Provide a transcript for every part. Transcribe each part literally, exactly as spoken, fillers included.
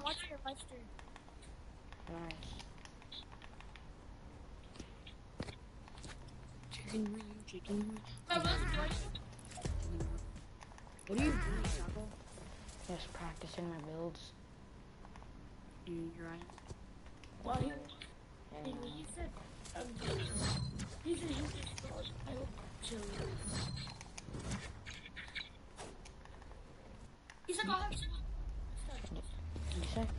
watching your live stream. Nice. Chicken wing, chicken wing. My brother's watching. What are you doing, Chaco? Just practicing my builds. Mm, you're right. Well, he, And, he, uh, he said, um, he said he just thought I would chill. He said, I'll have some. what you say?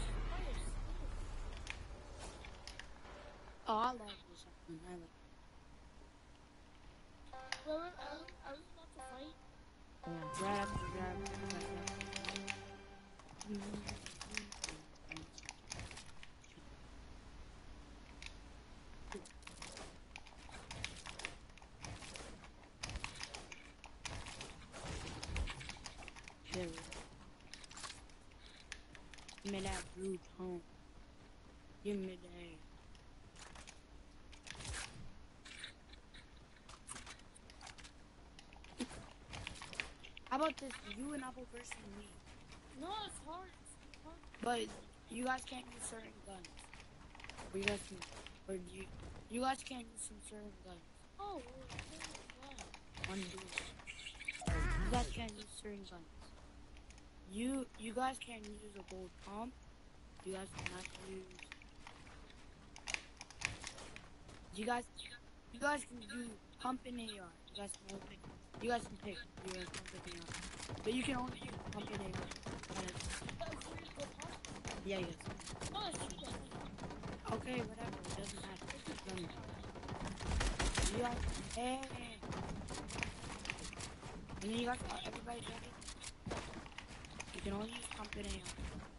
Oh, I love this one. I like Well, are, are we about to fight? Yeah. right after right after right after. Give me that blue tone. Give me that. How about this? You and Apple versus me. No, it's hard. It's hard. But you guys can't use certain guns. Or you guys can, or you, you guys can't use some certain guns. Oh, well, On duel. You guys can't use certain guns. You, you guys can't use a gold pump. You guys cannot use. You guys, you guys can do pump and A R. You guys can only pick. You guys can pick. You guys can pick A R. But you can only use pump and A R. Yeah, yes. no, it's true. Okay, whatever. It doesn't matter. It doesn't matter. You guys, hey. And then you guys, everybody ready? You can only use pump and A R.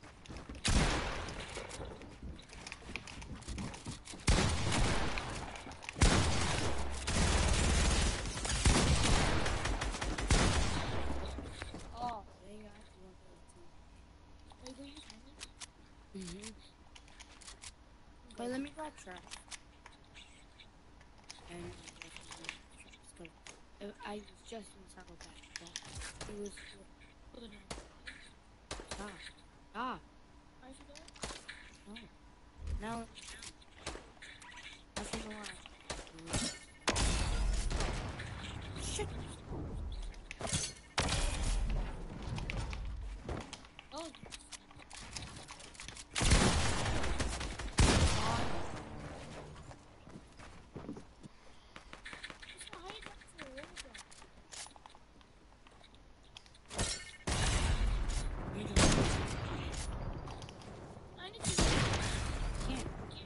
Oh, there you go. Are you going to use money? Mm-hmm. Wait, let me grab trash. And let's go. I was just in Saddleback. It was. Look at him. Stop. Stop. Why is he there? No. Now. Nothing more. Shit. Oh, it's not high enough to the water. You just I need to. can't.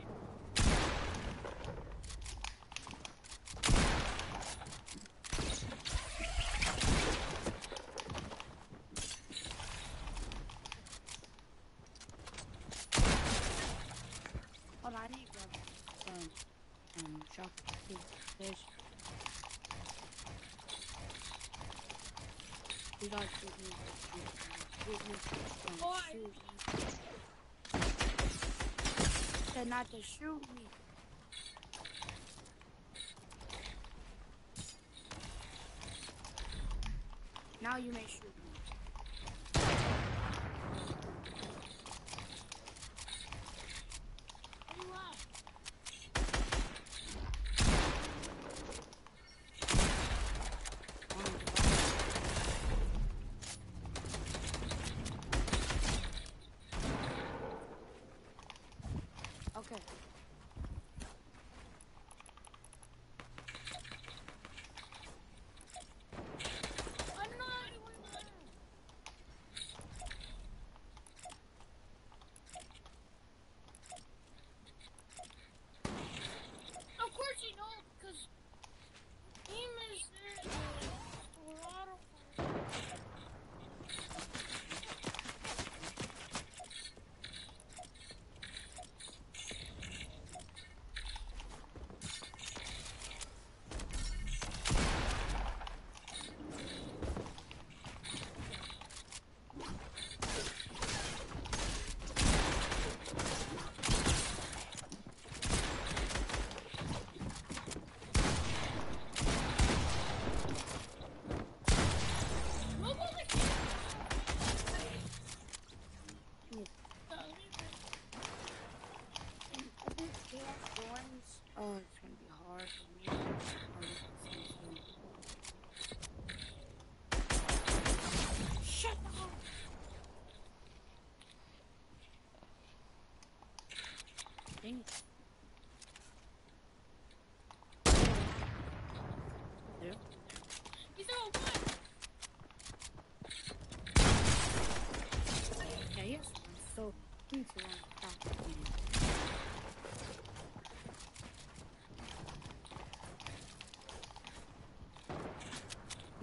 Hold on, I need to grab some um chocolate fish. You guys shoot me. Shoot me. Um, Oh, I- shoot me. Said not to shoot me. Now you may shoot me. Where you at? On the device. Okay. I'm not. Where am I at?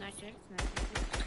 Nice hit. Nice hit.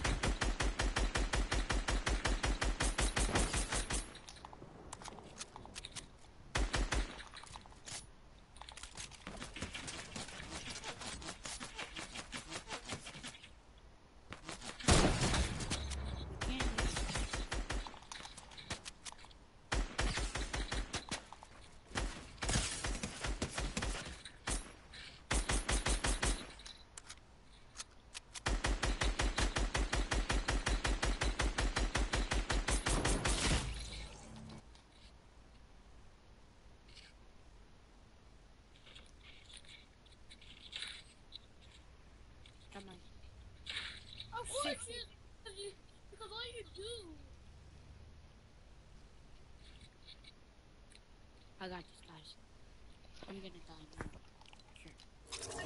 Come on. Of course Shit. you, because you, because all you do. I got this, guys. I'm gonna die now. Sure.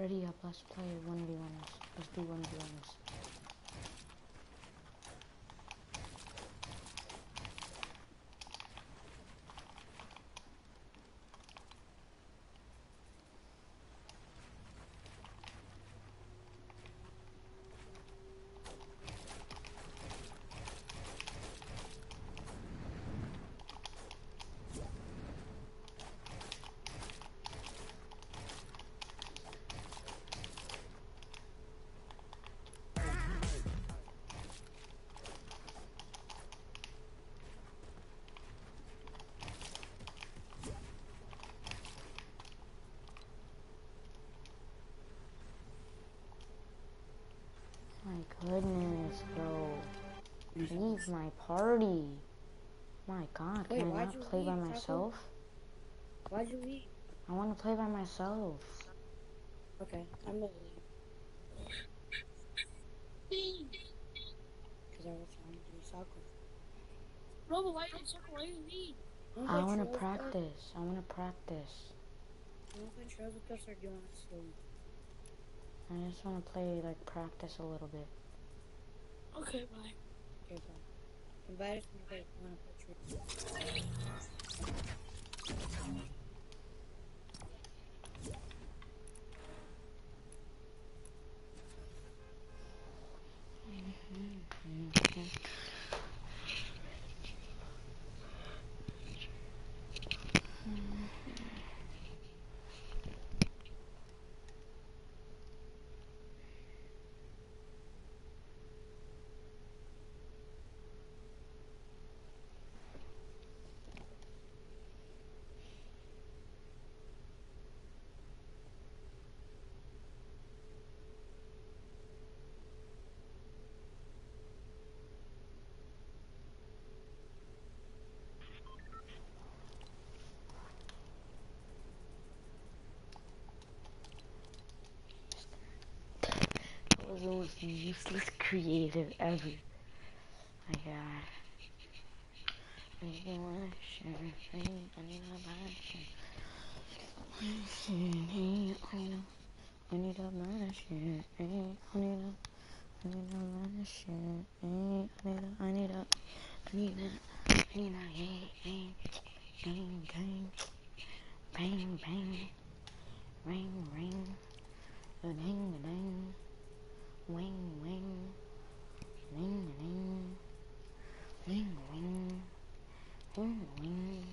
Ready up, let's play one v ones. Let's do one v ones. My goodness, bro. Leave my party. My god, Wait, can I why'd not you play by leave, Taco? myself? Why'd you leave? I want to play by myself. Okay, I'm gonna leave. Because I was trying to do soccer. Bro, but why you circle? Why you leave? You I wanna want play to Trails with us? practice. I want to practice. You wanna play Trails with us or do you want us to leave? I just want to play, like, practice a little bit. Okay, bye. Okay, bye. Invite us when you play- wanna play Trails. That was the most useless creative ever. My god. I need a share. I need a share. I need a I need a share. I need a I need a share. I need a I need a I need a I need a hey hey gang gang bang bang ring ring a ding a ding wing wing ring ring ring ring ring ring.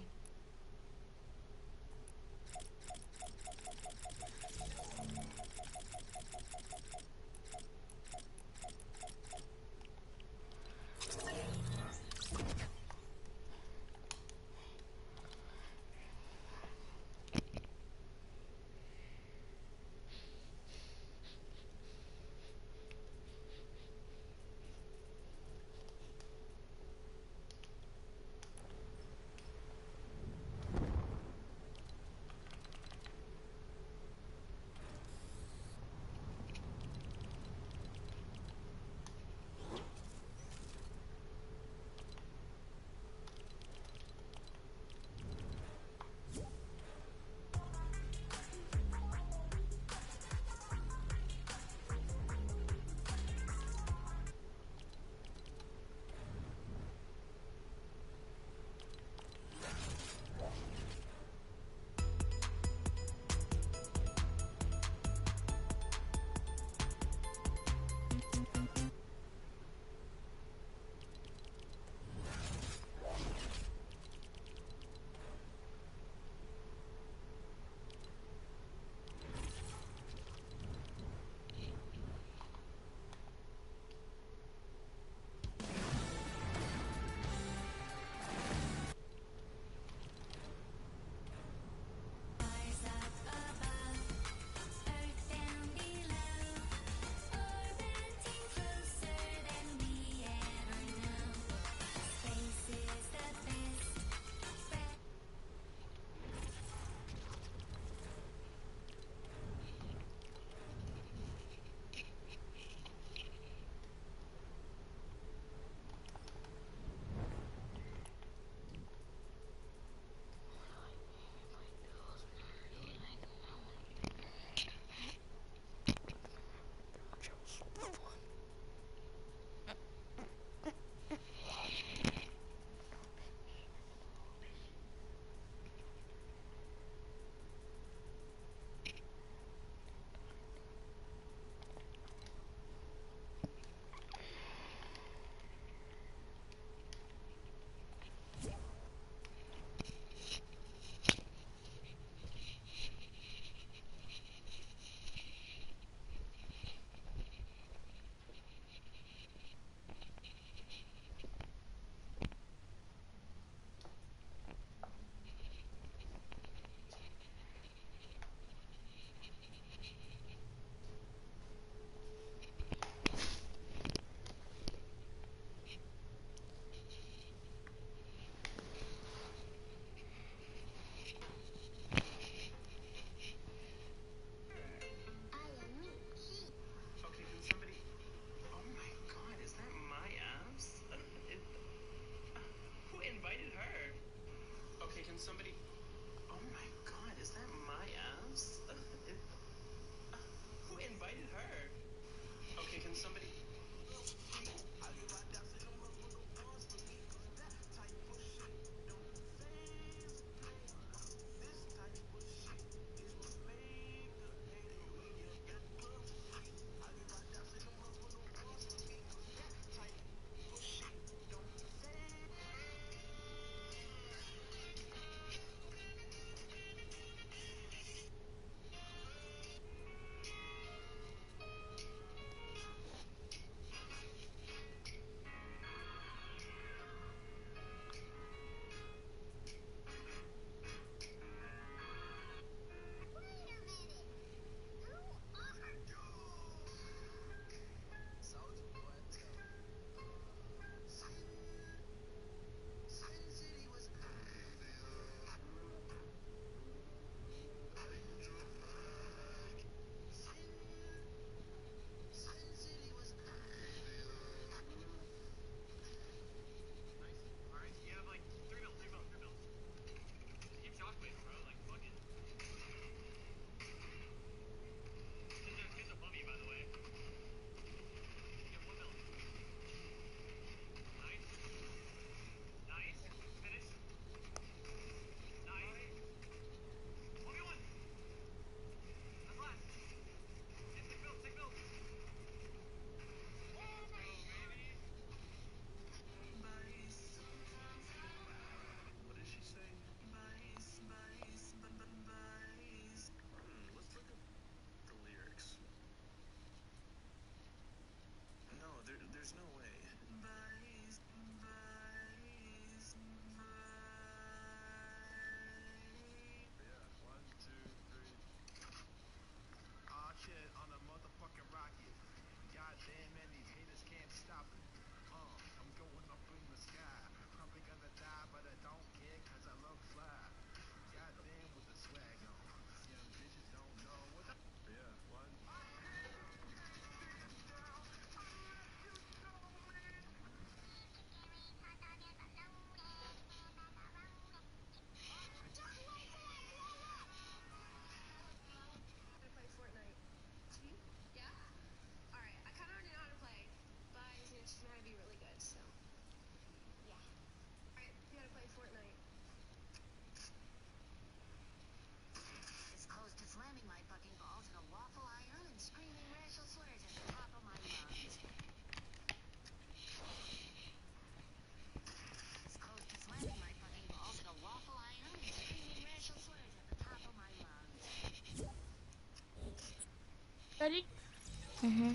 Mhm.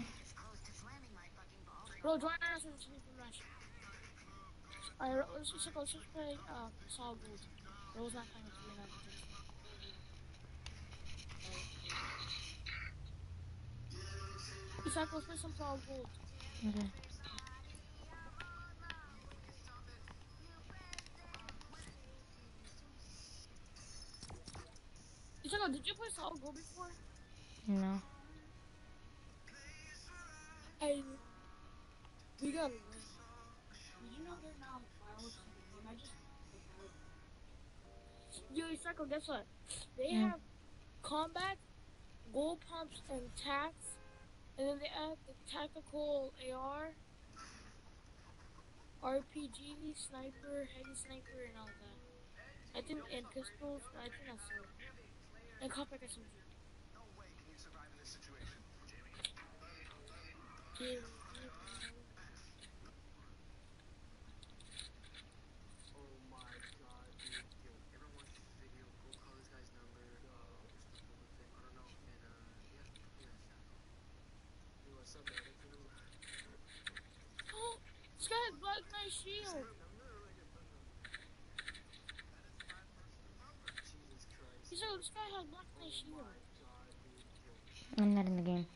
Bro, join us and see if we match. Alright, let's just let's just play um Solid Gold. Bro's not playing with three nine because Isak, let's play some Solid Gold. Okay. Isak, did you play Solid Gold before? No. Hey, we gotta win. Did you know they're now fireworks in the game? I just Yo, Isak, guess what? They Mm. have combat, gold pumps, and tax, and then they add the tactical A R, R P G, sniper, heavy sniper, and all that. I think, and pistols, I think that's it. And compact S M G. Yeah. Oh, this guy has Black Knight Shield. He said this guy has Black Knight Shield. I'm not in the game.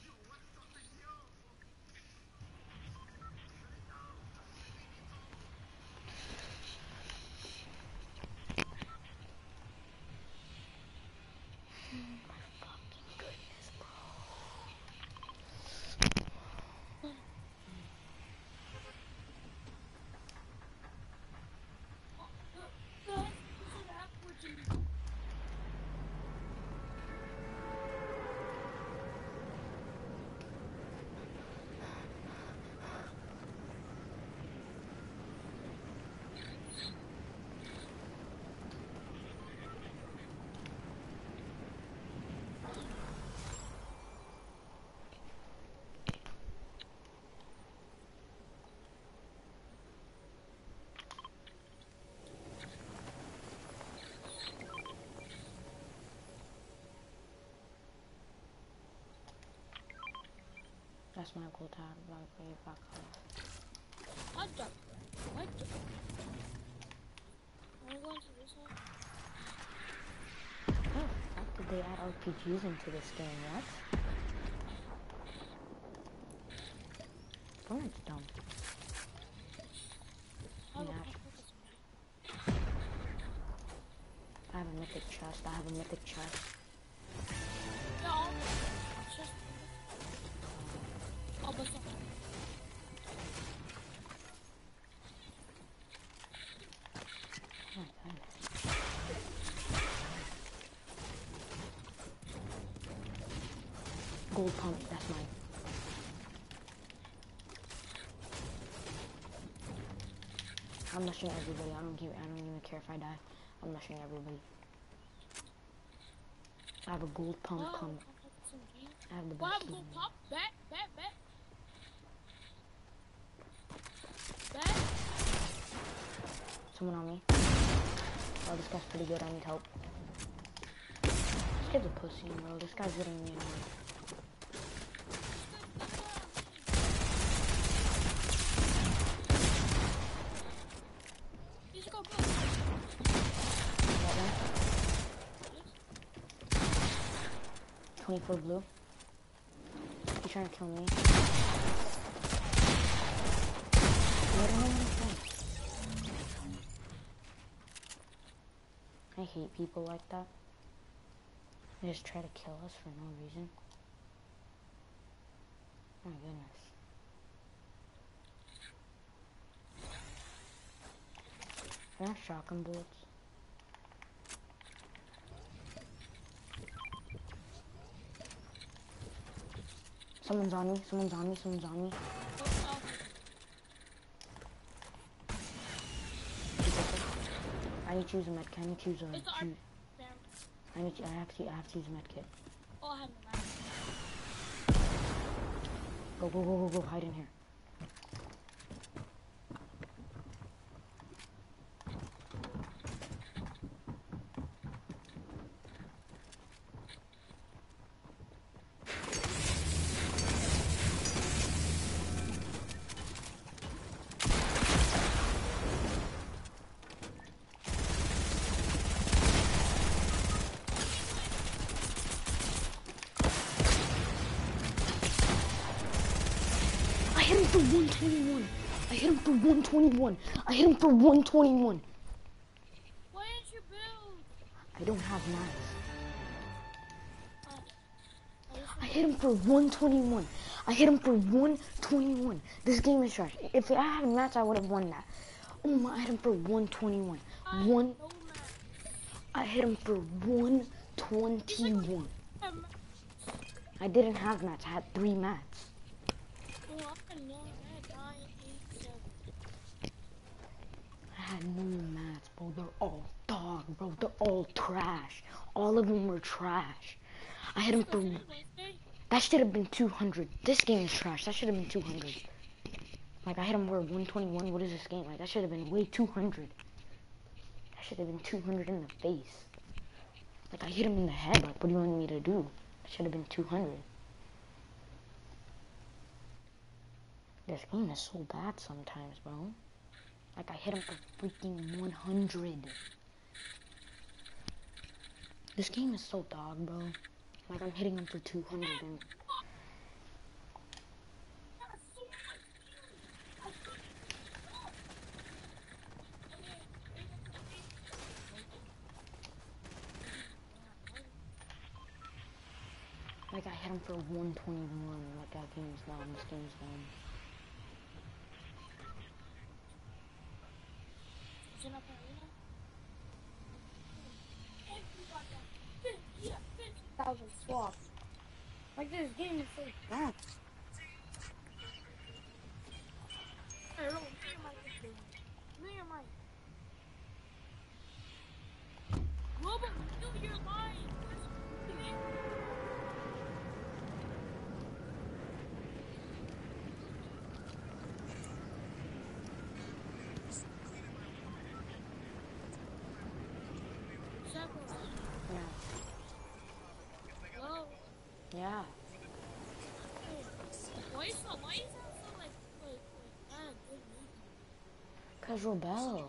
That's my goal tab. Like, way back home. What the? What the? Are we going to this one? Oh, how did they add R P Gs into this game? What? Fortnite's dumb. How Yeah. the fuck is I have a mythic chest. I have a mythic chest. No, it's just. Oh, but something. Oh my god. Gold pump, that's mine. I'm rushing everybody. I don't give. I don't even care if I die. I'm rushing everybody. I have a gold pump. Wow, Come. compact S M G. I have the Wow, best. go season. pop. Bet, bet, bet. Bet. Someone on me. Oh, this guy's pretty good. I need help. This kid's a pussy, bro. This guy's getting me annoyed. He's go blue. Got one. twenty-four blue. He's trying to kill me. What am I gonna say? I hate people like that. They just try to kill us for no reason. Oh my goodness. Can I have shotgun bullets? Someone's on me, someone's on me, someone's on me. Oh, oh. I need to use a med kit. I need to use a. It's the choose- Damn. I need to, I have to I have to use a med kit. Oh, I have no knife. Go go go go go hide in here. for one twenty-one. I hit him for one twenty-one. I hit him for one twenty-one. Why didn't you build? I don't have mats. Uh, I just I hit him for one twenty-one. I hit him for one twenty-one. This game is trash. If I had mats, I would have won that. Oh my, I hit him for one twenty-one. I One. no match. I hit him for one twenty-one. Um, I didn't have mats. I had three mats. oh, I know. I had nine, eight, seven. I had no mats, bro. They're all dog, bro. They're all trash. All of them were trash. I hit him for... Wednesday? That should have been two hundred. This game is trash. That should have been two hundred. Like, I hit him for one twenty-one. What is this game? Like, that should have been way two hundred. That should have been two hundred in the face. Like, I hit him in the head. Like, what do you want me to do? That should have been two hundred. This game is so bad sometimes, bro. Like, I hit him for freaking one hundred. This game is so dog, bro. Like, I'm hitting him for two hundred and... Like, I hit him for one twenty-one. Like, that game's done. This game's done. Is it up there, you know? Thousand swaps. Like this game is so dumb. Hey, roll, give me your mic, this dude. Give me your mic. Robo, give me your mic. Give me- Several. Yeah. Hello? Yeah. Hey, why you so, why you sound so like, like, like, ah, good mood? Cause Rebel.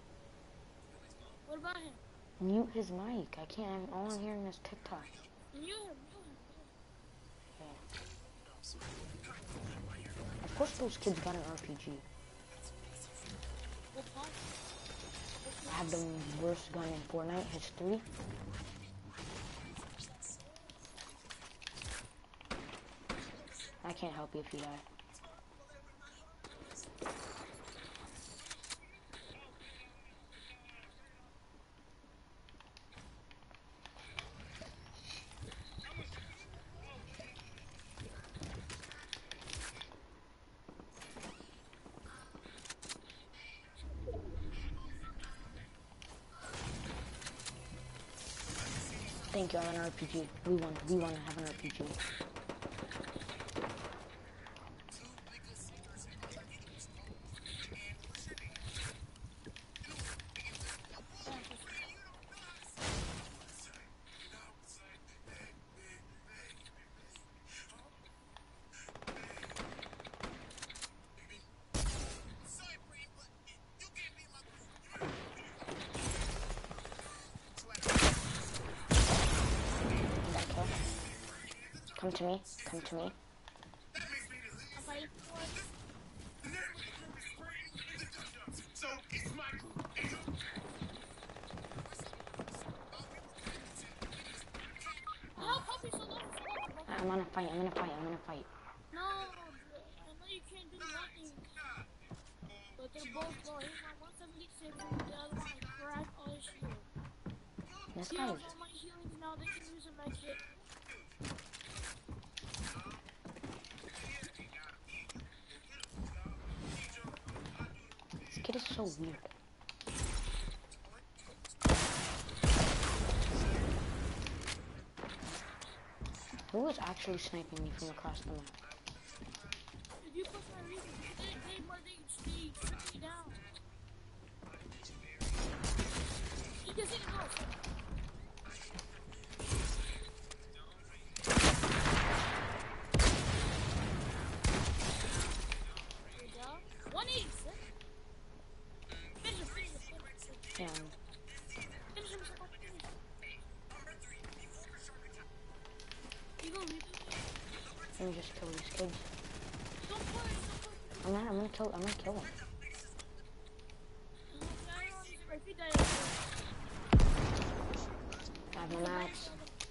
What about him? Mute his mic. I can't. All I'm hearing is TikTok. Mute him, mute him. Of course those kids got an R P G. What part? I have the worst gun in Fortnite history. I can't help you if you die. Thank you, I have an R P G. We want, we want to have an R P G. Come to me. Come to me. I'm fighting for it. No, puppy, so long, so long. I'm gonna fight. I'm gonna fight. I'm gonna fight. No, I know you can't do nothing. But they're both low. He's my one seventy-six and the other one is crack all his shield. This He guy has is. all my healings now. They can use a med kit. This kid is so weird. Who was actually sniping me from across the map? If you push my reason, they, they, they, they, they shoot me down. He just hit go. There you go. one eighty-six. Finish him, finish him, finish him. Yeah. Finish him, finish him. You go, you go. Let me just kill these kids. Don't play, don't play. gonna kill. I'm gonna kill him. If he died, I have no max.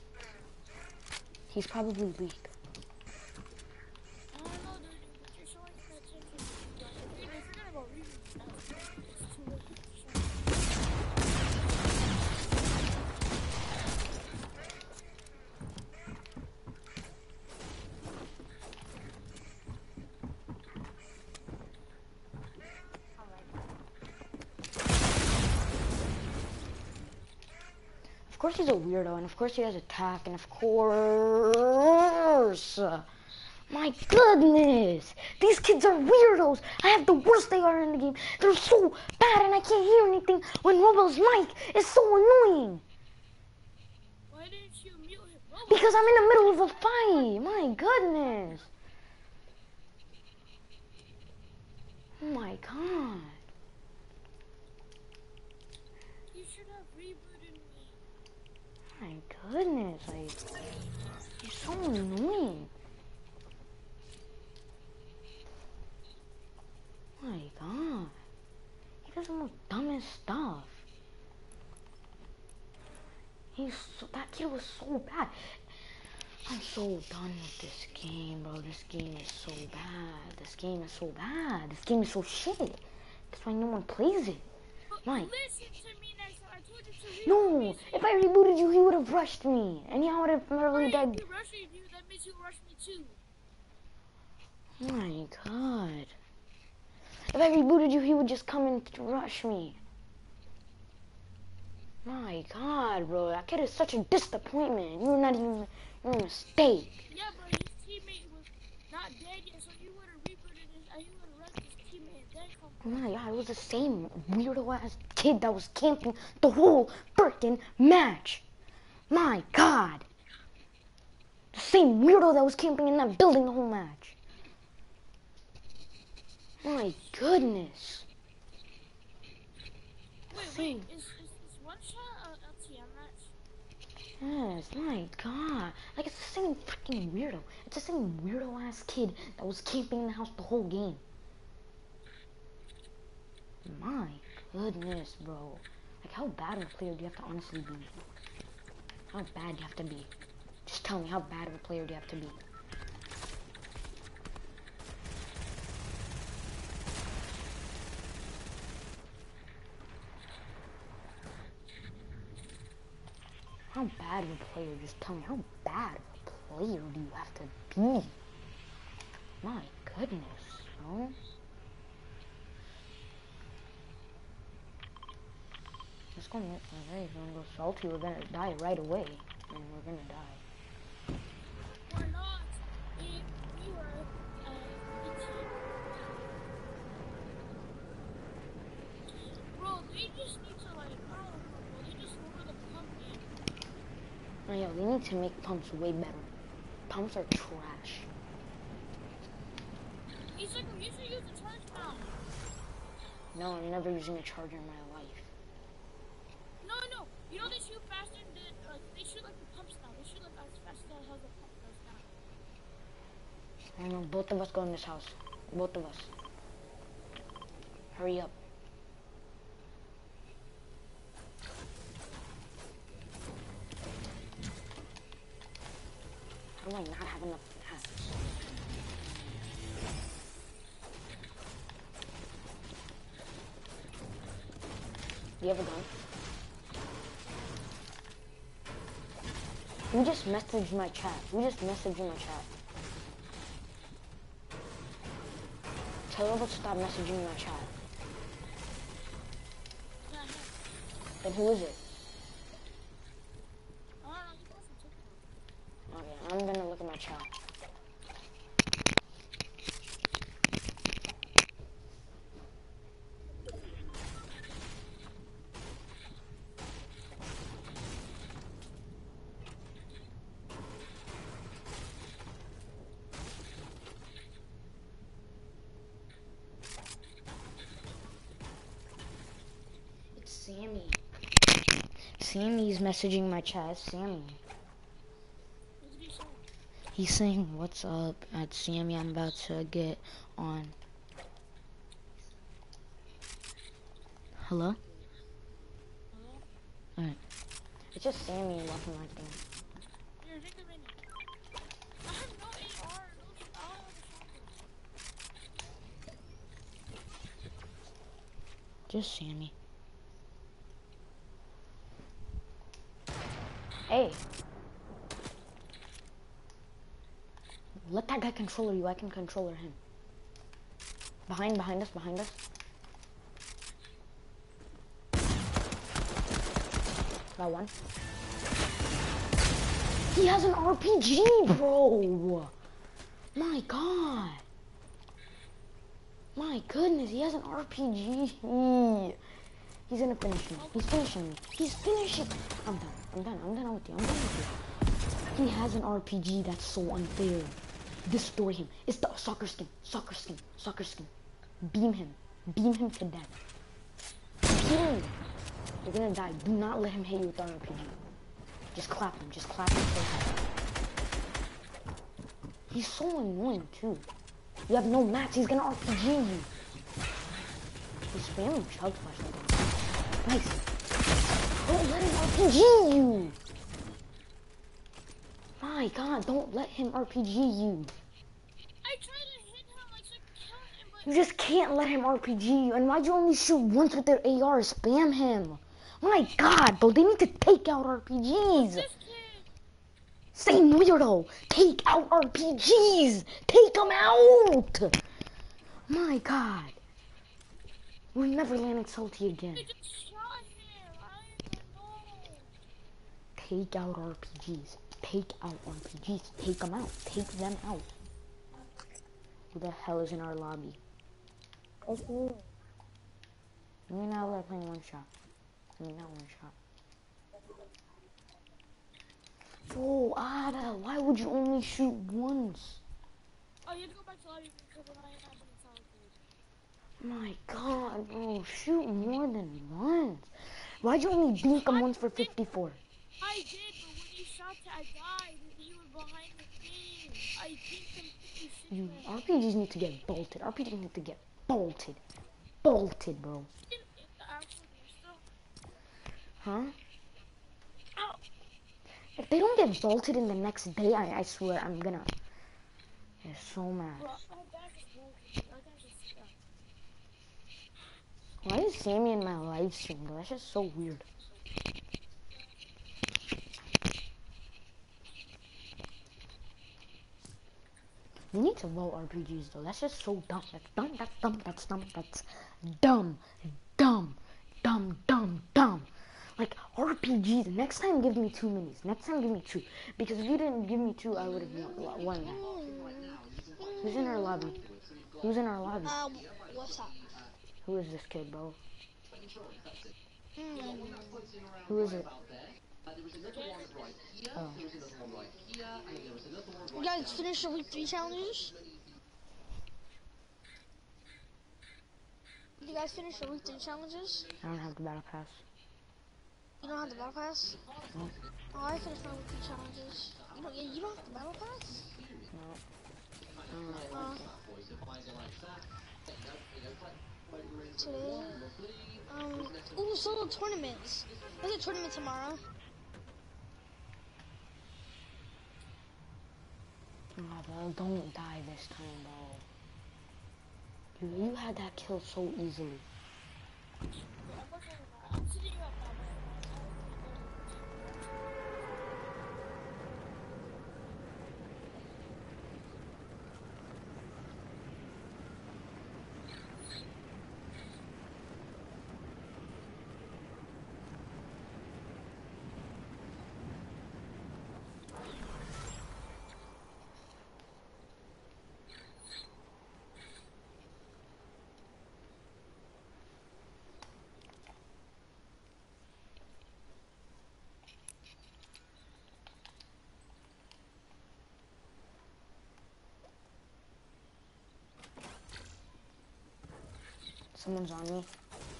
He's probably weak. I don't know, dude, but you're showing that attention. If you're gonna go read stuff, it's too late to show. Of course he's a weirdo, and of course he has attack, and of course... My goodness! These kids are weirdos! I have the worst they are in the game. They're so bad, and I can't hear anything when Robo's mic is so annoying. Why didn't you mute him? Robo? Because I'm in the middle of a fight. My goodness. Oh my god. You should have rebooted me. My goodness. Like, you're so annoying. My god. He does the most dumbest stuff. He's so, that kid was so bad. I'm so done with this game, bro. This game is so bad. This game is so bad. This game is so shit. That's why no one plays it. Why? Listen to me next time. I told you to reboot No, me. if I rebooted you, he would have rushed me. And he would have probably Why died. if you rushing you, that means you rush me too. Oh my god. If I rebooted you, he would just come and rush me. My god, bro. That kid is such a disappointment. You're not even... You're a mistake. Yeah, but his teammate was not dead yet, so you would have rebooted his, uh, you would have rushed his teammate and then come Oh my god, it was the same weirdo-ass kid that was camping the whole frickin' match. My god. The same weirdo that was camping in that building the whole match. My goodness. Wait, Same. wait, is, is, is one shot uh, L T M match? Yes, my god. Like, it's the same freaking weirdo. It's the same weirdo-ass kid that was camping in the house the whole game. My goodness, bro. Like, how bad of a player do you have to honestly be? How bad do you have to be? Just tell me, how bad of a player do you have to be? How bad of a player? Just tell me, how bad of a player do you have to be? My goodness, bro. Let's go, alright, if you wanna go salty, we're gonna die right away. And we're gonna die. Or not? If you were uh, the team. Bro, they just need to like, I don't know, bro, they just lower the pump game. Oh, yo, they need to make pumps way better. Pumps are trash. He's like, you should use the charge now. No, I'm never using a charger in my life. No, no, you know they shoot faster than, like, they shoot like the pumps now. They shoot like as fast as how the pump does now. I know, both of us go in this house. Both of us. Hurry up. How do I not have enough gas? Do you have a gun? Who just messaged my chat? Who just messaged my chat? Tell her to stop messaging my chat. Then who is it? I don't know, you go for TikTok. Okay, I'm gonna look at my chat. It's Sammy. Sammy's messaging my chat. It's Sammy. What did he say? He's saying, what's up at Sammy, I'm about to get on. Hello? Hello? Alright. It's just Sammy walking like that. Here, take a minute. I have no A R, no sh- I don't have a shotgun. Just Sammy. Hey. Let that guy controller you. I can controller him. Behind, behind us, behind us. Got one. He has an R P G, bro. My God. My goodness, he has an R P G. He's gonna finish me. He's finishing me. He's finishing. I'm done. I'm done. I'm done with you. I'm done with you. He has an R P G. That's so unfair. Destroy him. It's the soccer skin. Soccer skin. Soccer skin. Beam him. Beam him to death. Beam him. You're gonna die. Do not let him hit you with the R P G. Just clap him. Just clap him. He's so annoying too. You have no mats. He's gonna R P G you. He's spamming chug flash. Nice. Don't let him R P G you. My God, don't let him R P G you. I tried to hit him, like, to kill him, but... You just can't let him R P G you. And why'd you only shoot once with their A R? Spam him. My God, bro, they need to take out R P Gs. This kid... Same weirdo. Take out R P Gs. Take them out. My God. We're never landing salty again. I just shot him. I don't know. Take out R P Gs. Take out R P Gs. Take them out. Take them out. Who the hell is in our lobby? It's me. Me now we're playing one shot. I mean not one shot. Oh, Ada, why would you only shoot once? Oh, you have to go back to lobby because when I am not being solid. My God, bro, shoot more than once. Why'd you only blink him once for fifty-four? I did, but when you shot it, I died, and he was behind the thing. I beat him fifty-six. You R P Gs need to get bolted. R P Gs need to get bolted. Bolted, bro. In, in the actual game still. Huh? Ow. If they don't get bolted in the next day, I, I swear I'm gonna get so mad. Bro, my back is broken. My back is stuck. Why is Sammy in my live stream, bro? That's just so weird. You need to vote R P Gs though. That's just so dumb. That's dumb. That's dumb. That's dumb. That's dumb. Dumb. Dumb. Dumb. Dumb. Like R P Gs. Next time, give me two minis. Next time, give me two. Because if you didn't give me two, I would have won, won that. Who's in our lobby? Who's in our lobby? Um, what's up? Who is this kid, bro? Who is it? Oh. You guys finished your week three challenges? You guys finished your week three challenges? I don't have the battle pass. You don't have the battle pass? No. Oh, I finished my week three challenges. You don't, you don't have the battle pass? No. Uh, today? Um, ooh, solo tournaments. There's a tournament tomorrow. No, bro, don't die this time, bro. You, you had that kill so easily. I'm sitting up now. Someone's on me.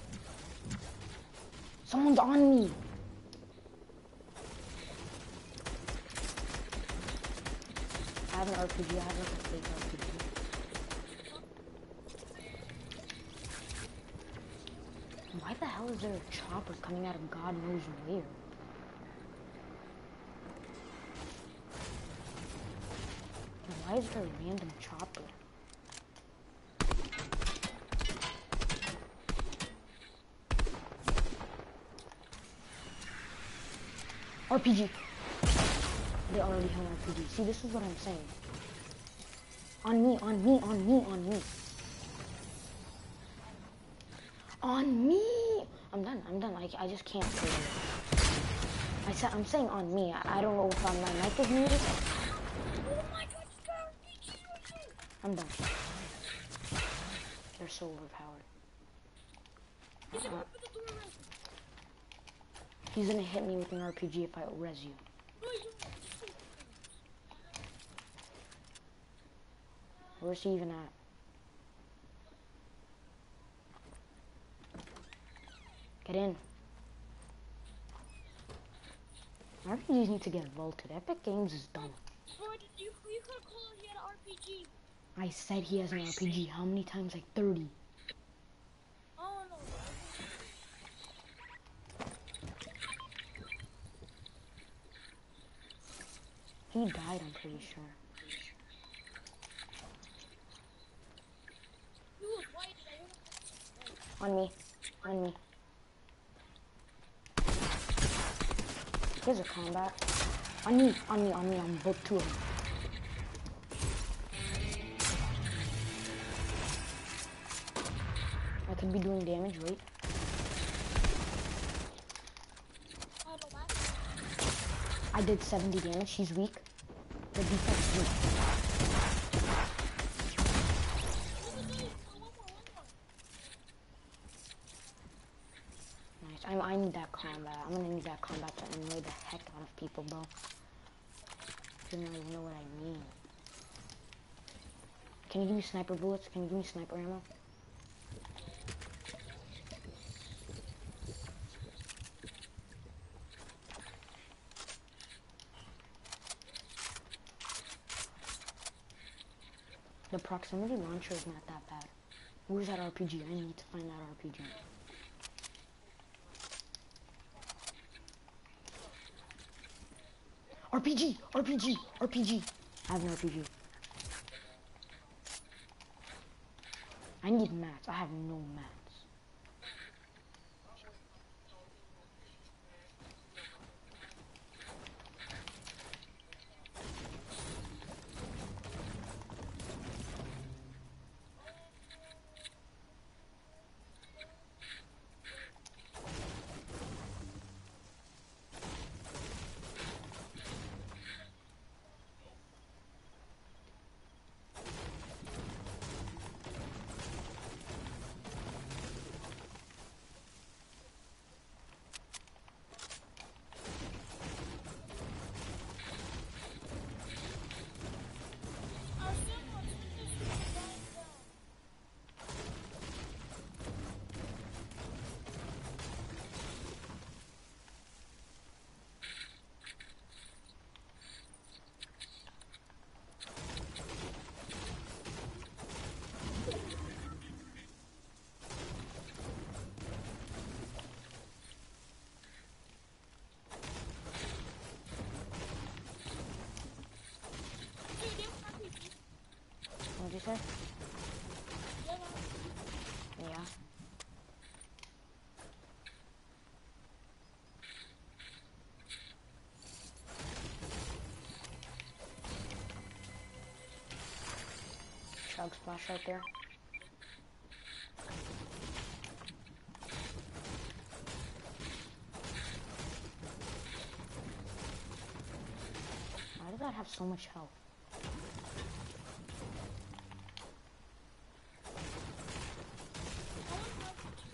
Someone's on me. I have an R P G. I have like a fake R P G. I'm Why the hell is there a chopper coming out of God knows where? And why is there a random chopper? R P G. They already have R P G. See, this is what I'm saying. On me, on me, on me, on me. On me! I'm done, I'm done. I, I just can't say it. I said, I'm saying on me. I, I don't know if I'm, my mic is muted. Oh my god, you got R P Gs right here! I'm done. They're so overpowered. He's Uh, gonna open the door right he's gonna hit me with an R P G if I res you. No, you don't. Just open Where's he even at? Get in. R P Gs need to get vaulted. Epic Games is dumb. Bro, you, you could call him he had an R P G. I said he has an R P G. How many times? Like thirty. Oh no. He died, I'm pretty sure. You was white, I On me. On me. There's a combat. On me, on me, on me, on both two of them. I could be doing damage, wait. I know that. I did seventy damage, he's weak. The defense is weak. Nice, I, I need that combat. I'm gonna need that combat to annoy the heck out of people, bro. You don't even know what I mean. Can you give me sniper bullets? Can you give me sniper ammo? The proximity launcher is not that bad. Where's that R P G? I need to find that R P G. R P G! R P G! R P G! I have an R P G. I need mats. I have no mats. Our someone took this lying down. Dude, they have R P Gs. What'd you say? They have R P Gs. Yeah. Chug splash right there. Why does that have so much health? I want an R P G.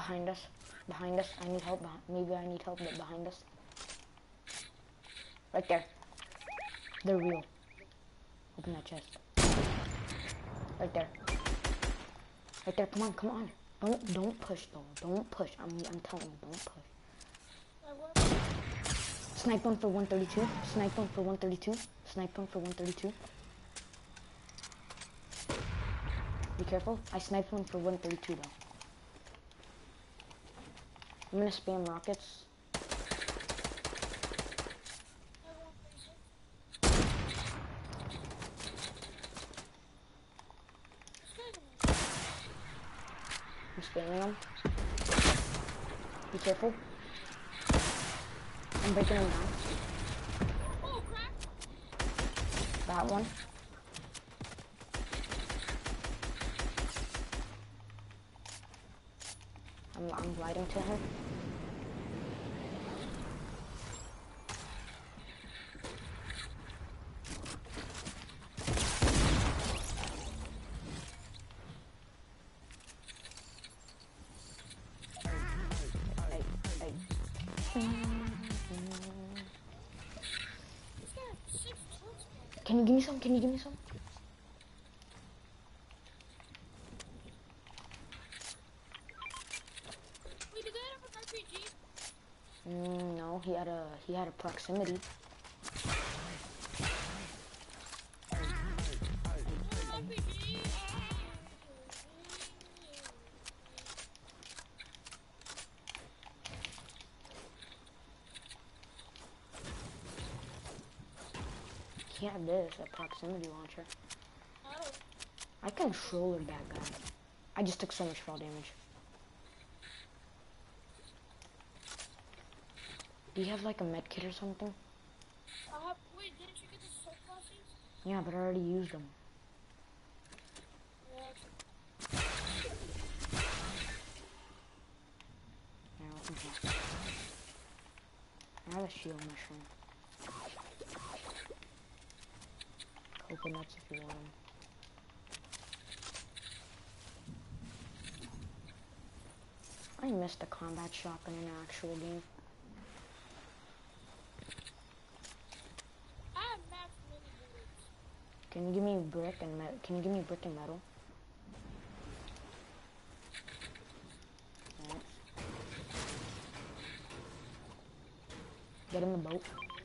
behind us. Behind us. I need help. Behind, maybe I need help, but behind us. Right there. They're real. Open that chest. Right there. Right there. Come on, come on. Don't, don't push though. Don't push. I'm, I'm telling you, don't push. Snipe one for one thirty-two. Snipe one for one thirty-two. Snipe one for one thirty-two. Be careful. I sniped one for one thirty-two though. I'm gonna spam rockets. I'm spamming them. Be careful. I'm breaking them down. Oh, crap! That one. I'm, I'm gliding to him. Hey, hey. This guy has six kills, man. Can you give me some? Can you give me some? Wait, did they have an R P G? Mm, no, he had a he had a proximity. R P G? He had this, a proximity launcher. Oh, I controller that guy. I just took so much fall damage. Do you have like a med kit or something? I have, wait, didn't you get the soap glasses? Yeah, but I already used them. Yeah, Yeah, open here. I have a shield mushroom. Coconuts if you want them. I missed the combat shotgun in an actual game. I have max mini bullets. Can you give me brick and metal? Can you give me brick and metal? Alright. Get in the boat.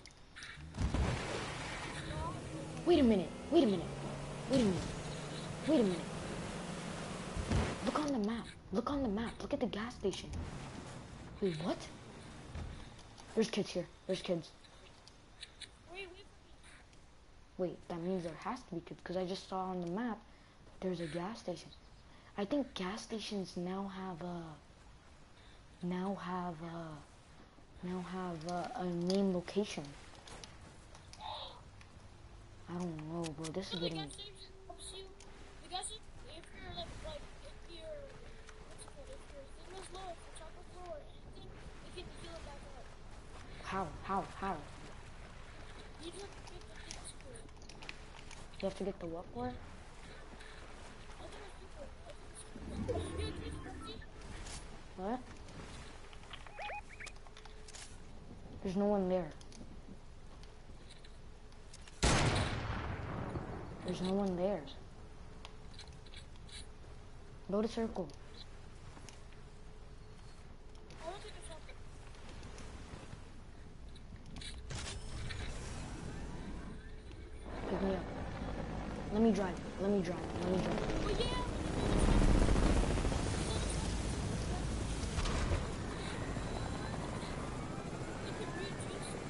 Wait a minute. Wait a minute. Wait a minute. Wait a minute. Look on the map. Look on the map. Look at the gas station. Wait, what? There's kids here. There's kids. Wait, wait for me. Wait, that means there has to be kids because I just saw on the map there's a gas station. I think gas stations now have a now have a now have a, a main location. I don't know, bro. This is The getting. gas station helps you. The gas station, if you're like, like, if you're, what's it called? If your thing is low, if your chocolate low or anything, it can heal it back up. How? How? How? You just have to get the things for it. You have to get the what for it? I think it's people. I think it's people. You get three fifty? What? There's no one there. There's no one there. Go to circle. I want to take a chocolate. Pick me up. Let me drive. Let me drive. Let me drive. Oh, yeah! You can read juice.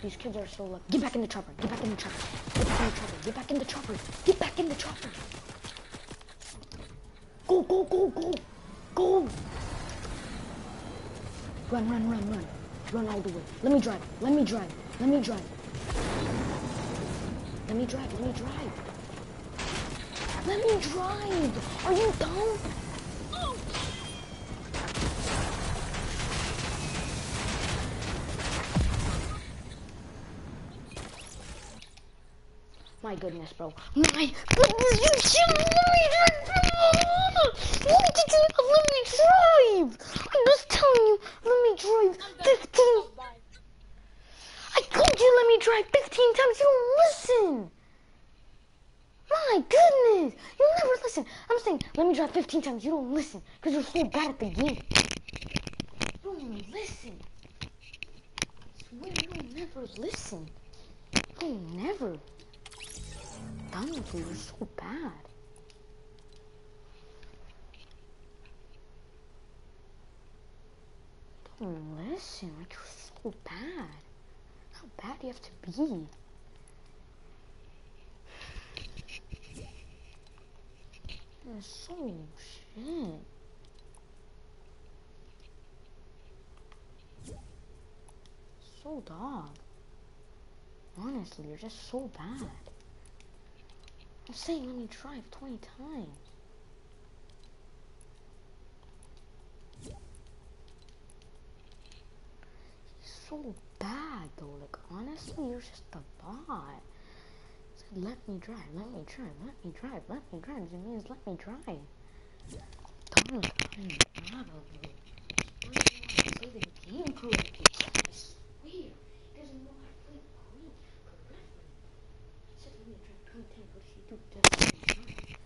These kids are so lucky. Get back in the chopper. Get back in the chopper. Get back in the chopper. Get back in the chopper. Get back in the chopper. Go, go, go, go. Go. Run, run, run, run. Run all the way. Let me drive. Let me drive. Let me drive. Let me drive. Let me drive. Let me drive. Are you dumb? My goodness, bro. My goodness, you killed me! Let me drive! Let me drive! I'm just telling you, let me drive fifteen... I told you let me drive fifteen times, you don't listen! My goodness! You never listen. I'm saying, let me drive fifteen times, you don't listen. Because you're so bad at the game. You don't even listen. I swear, you don't never listen. You don't never. Done with you, you're so bad. Don't listen, like you're so bad. How bad do you have to be? You're so shit. So dog. Honestly, you're just so bad. I'm saying let me drive twenty times. He's so bad though, like honestly, you're just a bot. Said let me drive, let me drive, let me drive, let me drive. It means let me drive. Don't I'm not a little play the game correctly. I swear, he doesn't know how to play the game correctly. He said let me drive twenty times, what did he do? Just let me drive.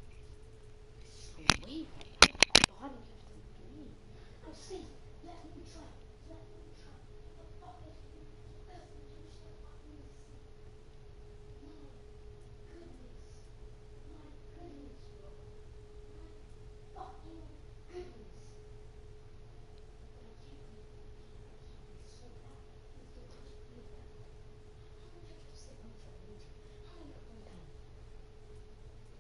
I swear, how bad you have to be. I'm saying, let me try. Let me try. What the fuck is you? Let me just let me see. My goodness. My goodness, bro. My fucking goodness. But I can't believe it. It's so bad. It's the worst play ever. How many times have I said let me try? Let me try. How many fucking times?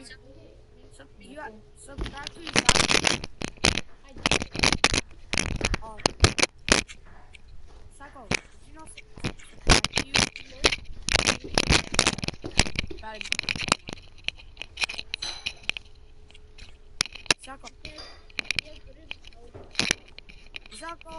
Sub, you got subscribe to his channel. Oh, Psycho, did you not subscribe to you? Gotta go. Psycho, Psycho.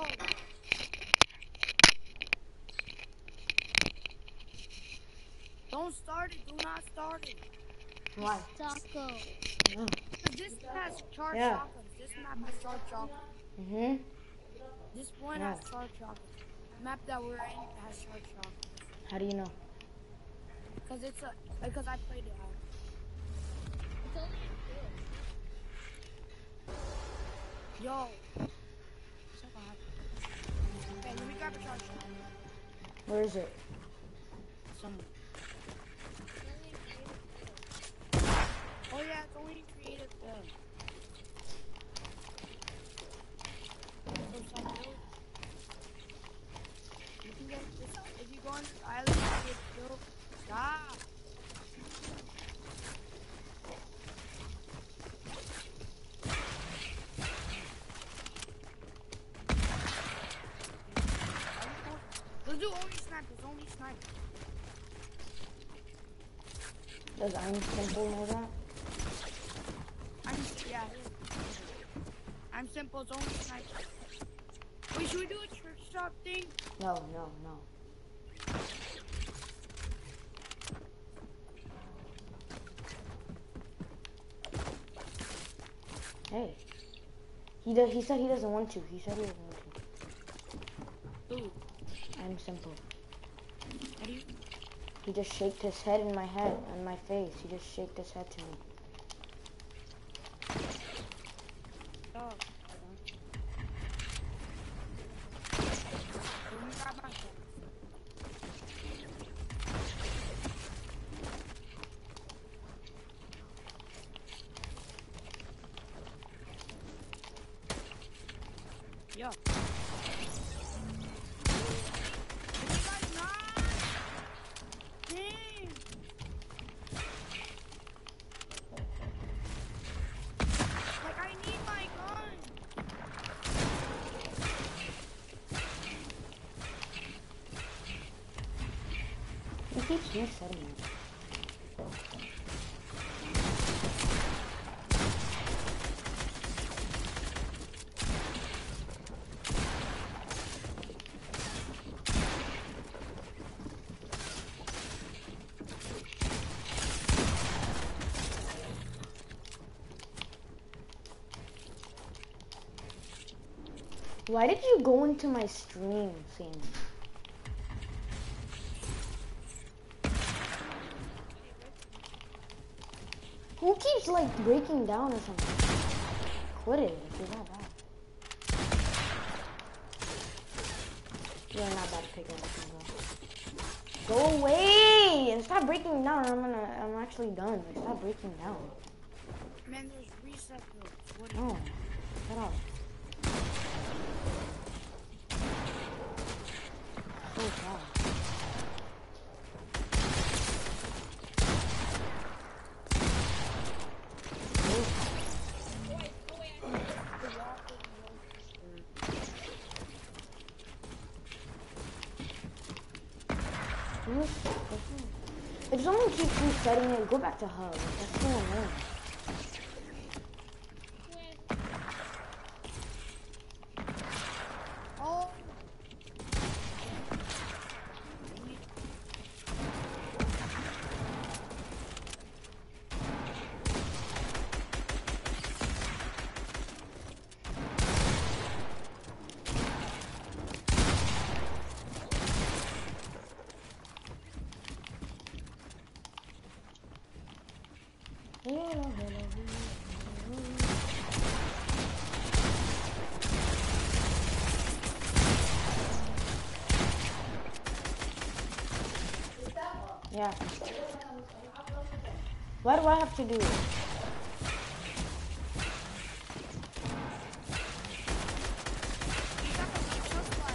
Don't start it. Do not start it. Why? Taco. Yeah. Cause this has charged Yeah. shotguns. This map has charged shotguns. Mhm. This one Yeah. has charged shotguns. The map that we're in has charged shotguns. How do you know? Cause it's a because I played it out. Yo. Psycho, hey, let me grab a charge shotgun. Where is it? Somewhere. Oh yeah, it's only creative there. So Psycho, you can get this if you go on this island and get killed. Stop. Let's do only snipers, only snipers. Does Iron Simple know that? I'm yeah. I'm simple, it's only snipers. Wait, should we do a trick shot thing? No, no, no. Hey. He does. He said he doesn't want to. He said he doesn't want to. Ooh, I'm simple. how do you? He just shaked his head in my head, in my face. He just shaked his head to me. Oh. Let me grab my phone. Yo. Did you guys not? Dang. Like, I need my gun. He keeps resetting it. Why did you go into my stream, Sam? Who keeps like breaking down or something? Quit it if you're not bad. You're not bad at picking anything, bro. Go away and stop breaking down. I'm gonna. I'm actually done. Like, stop breaking down. Man, there's reset builds. What do you No, shut up. So bad. If someone keeps resetting it, go back to hub. That's so annoying. Oh. Hello, hello, hello. Yeah. Why do I have to do it?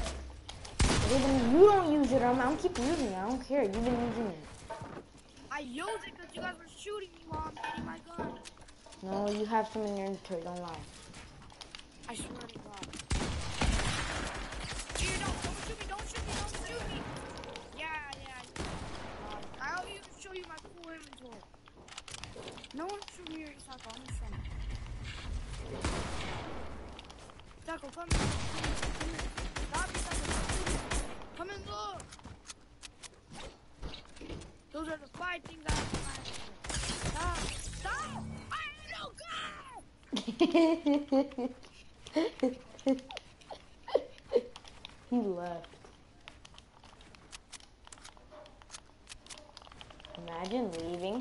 Okay, then you don't use it. I'm, I'm keep using it. I don't care. You've been using it. I use it because you guys were shooting me while I'm getting my gun. No, you have some in your inventory. Don't lie. I swear to God. Here, don't, don't shoot me, don't shoot me, don't shoot me. Yeah, yeah. Uh, I'll even show you my full inventory. No one shoot me or Taco, I'm gonna show me. Taco, come here. Come here. Stop me, Taco. Come and look. Those are the five things I have in my inventory. Stop. Stop. I have no gun. He left. Imagine leaving.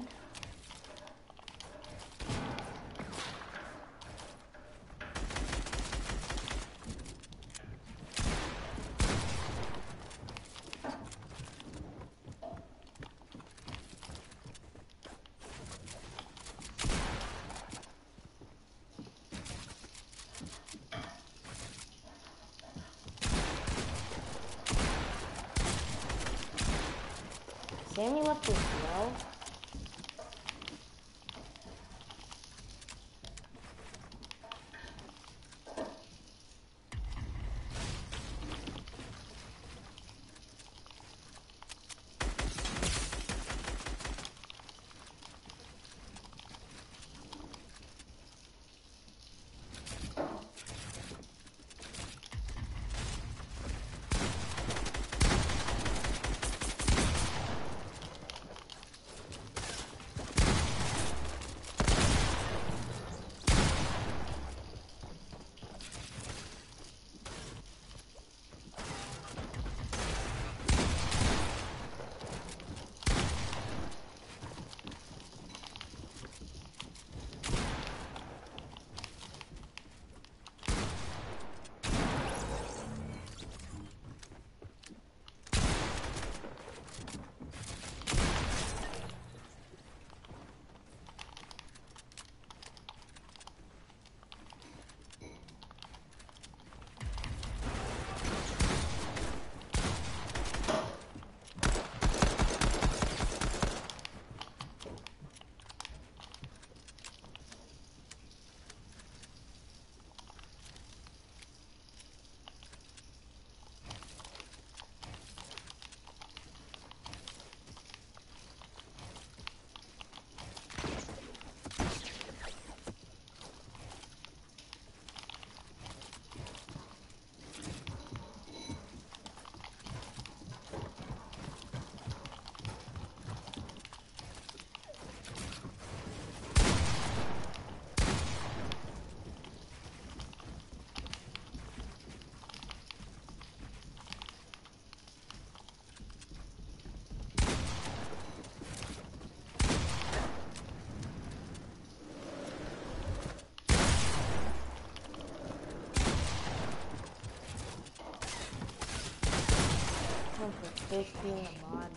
Sammy left as well. One for fifty in the bottom.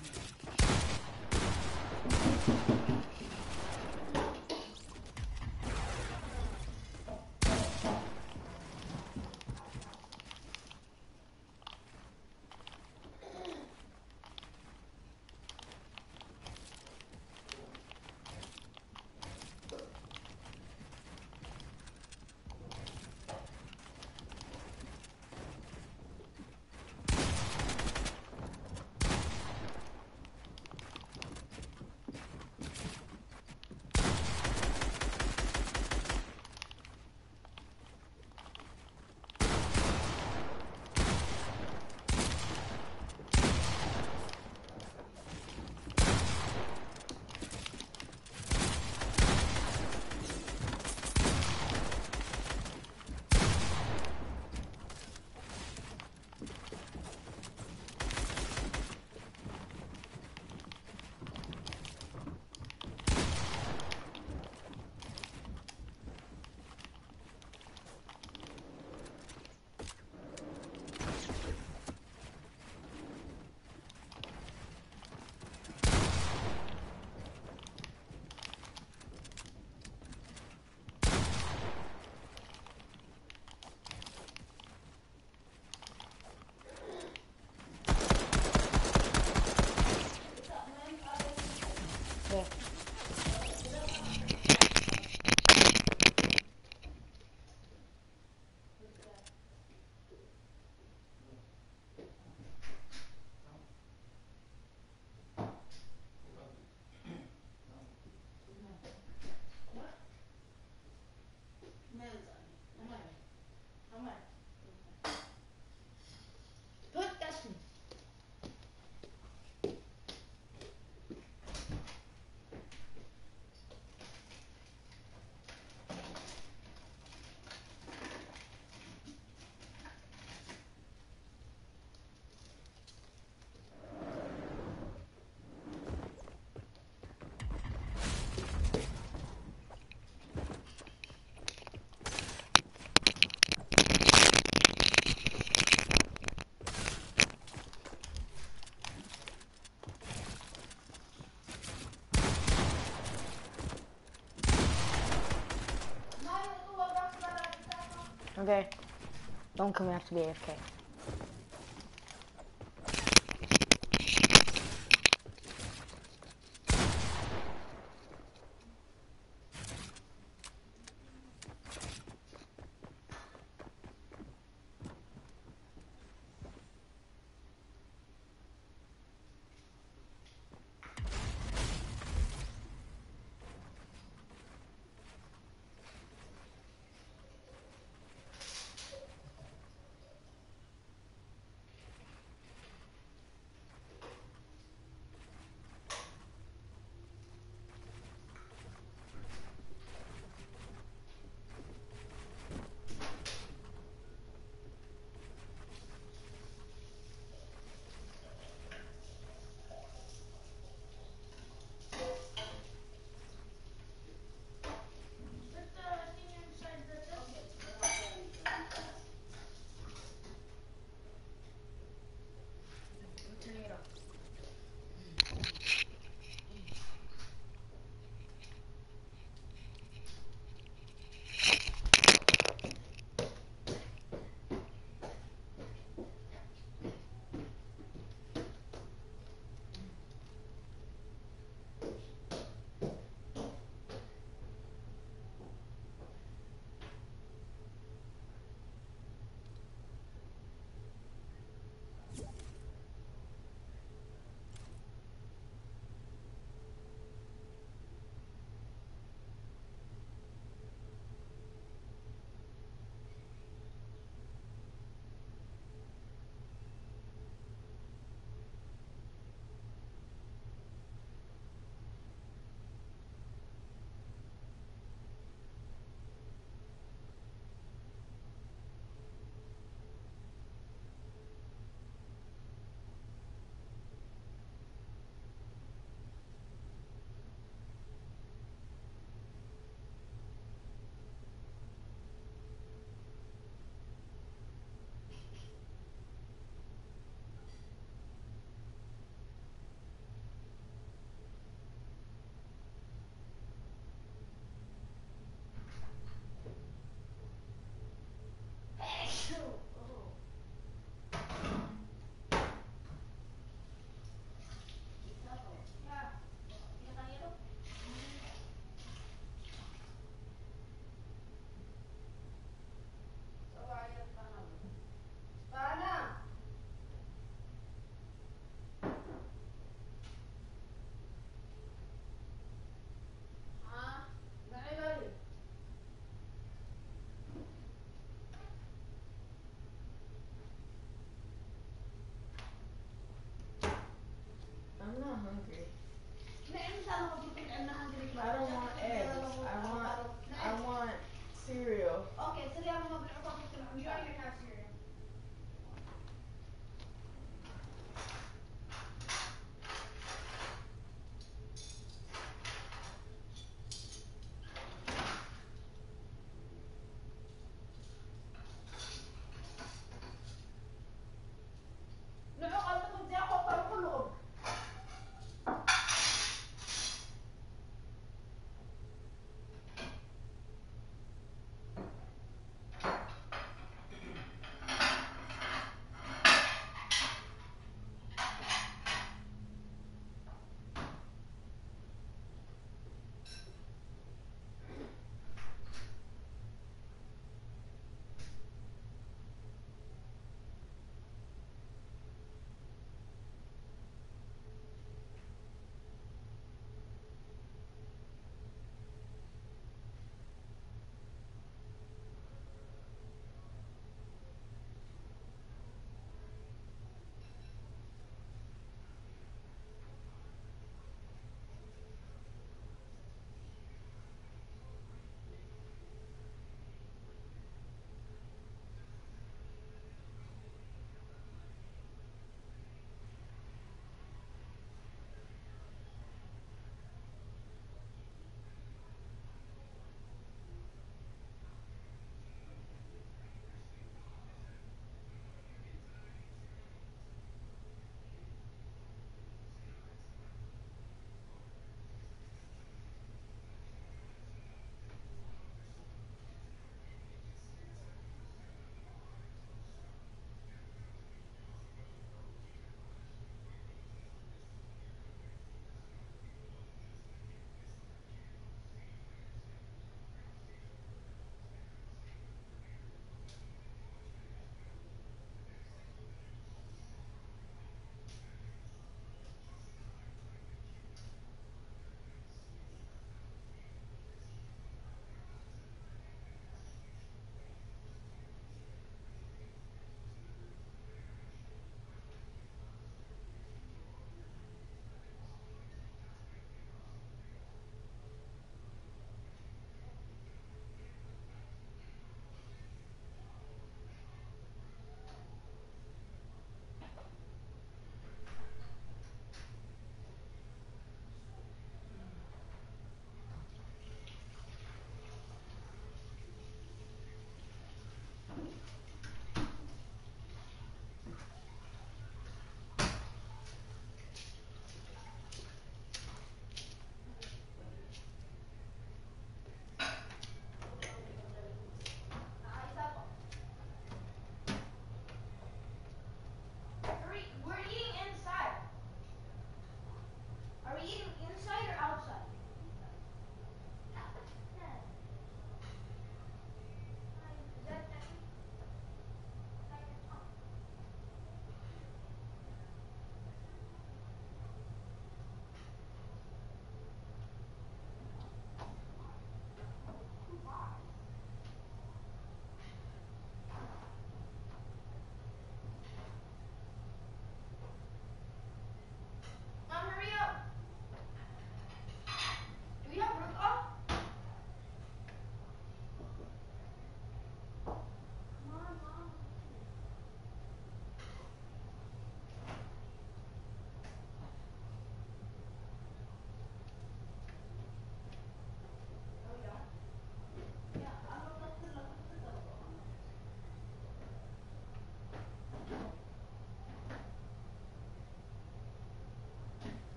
Yeah. Okay. Don't come after the A F K. I'm not hungry. I don't want eggs. I want I want cereal.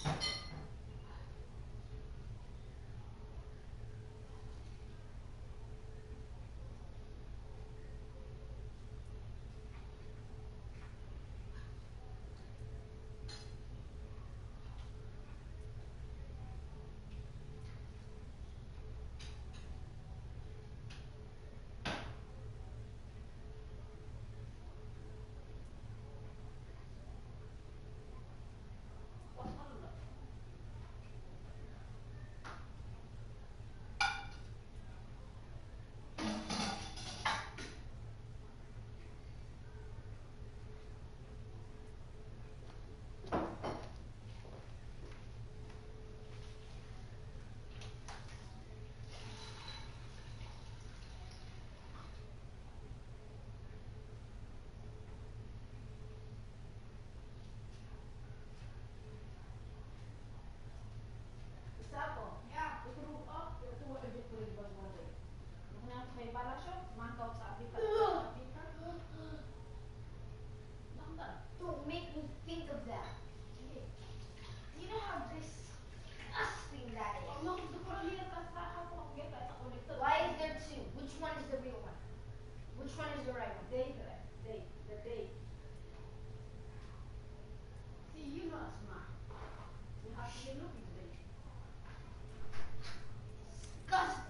Gustavo, yeah, ik roep op, ik doe een beetje voor de worden. We gaan even bij Balasho, man kan op Afrika. Don't make me think of that. You know how disgusting that is. Why is there two? Which one is the real one? Which one is the right one? They, they, the they. See, you know it's mine. You have to be looking at it. Disgusting.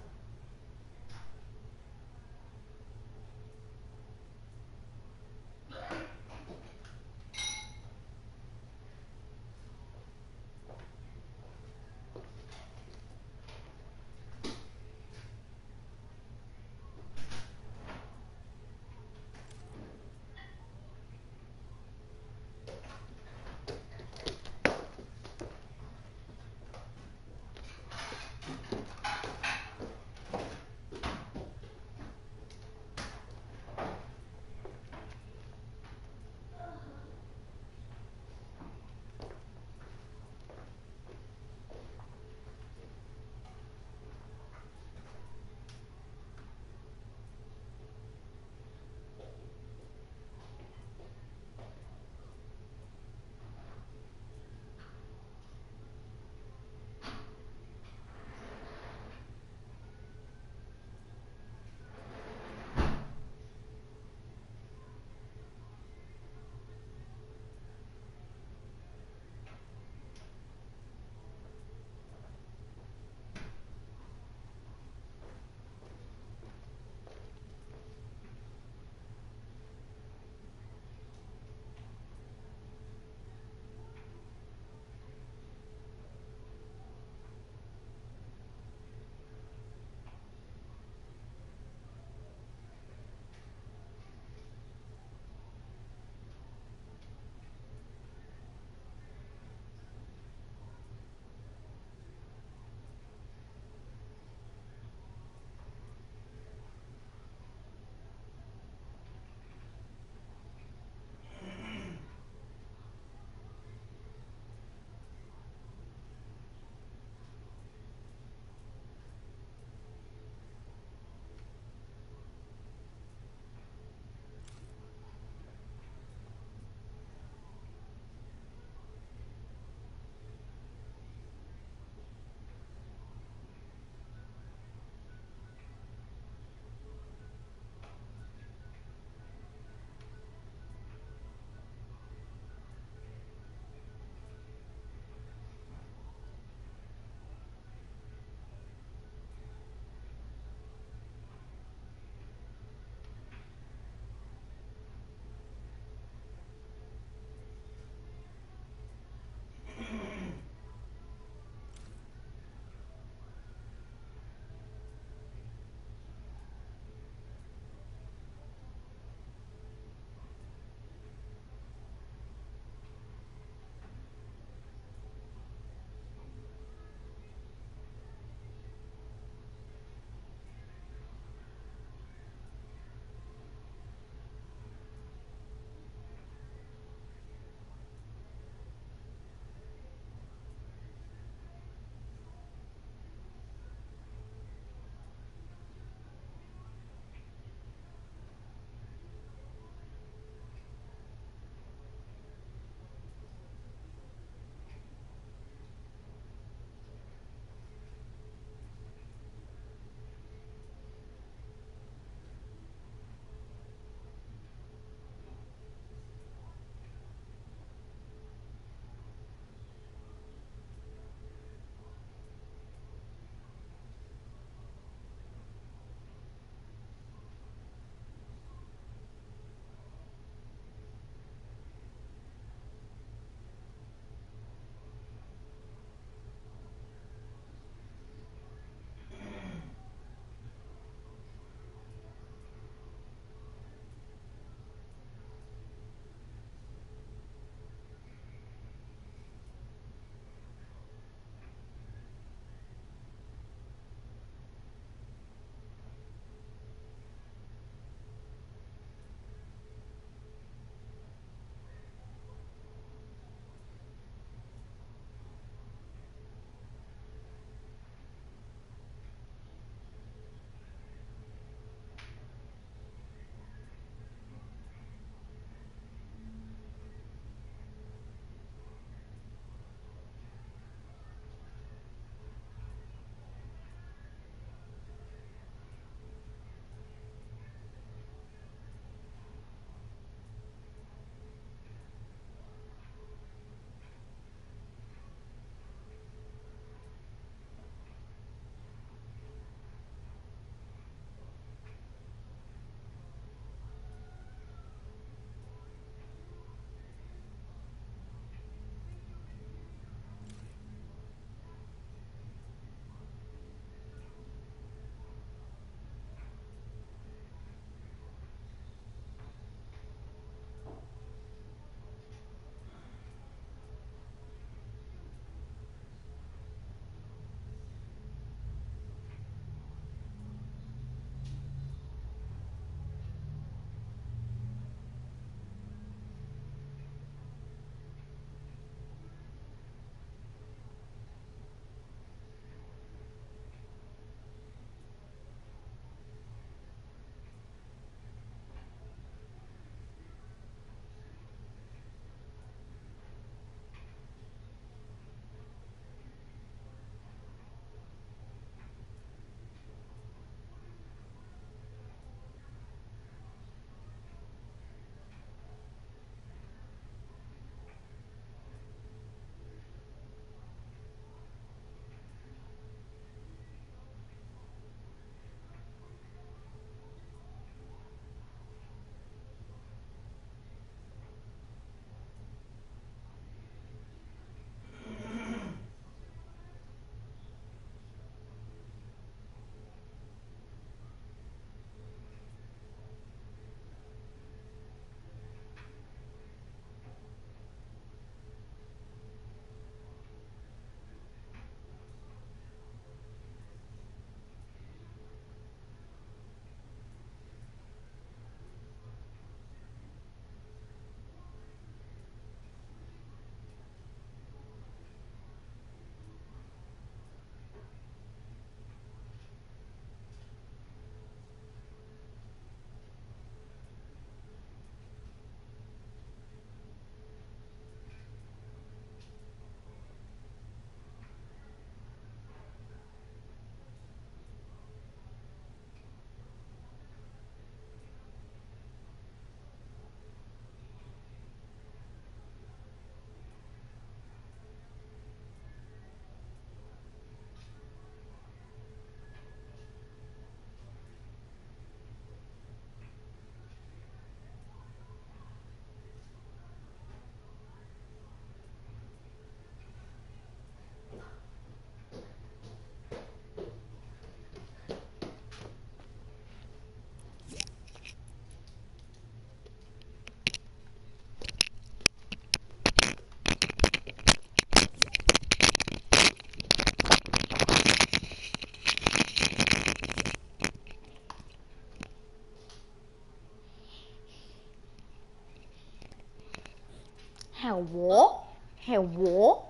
Hello? Hello?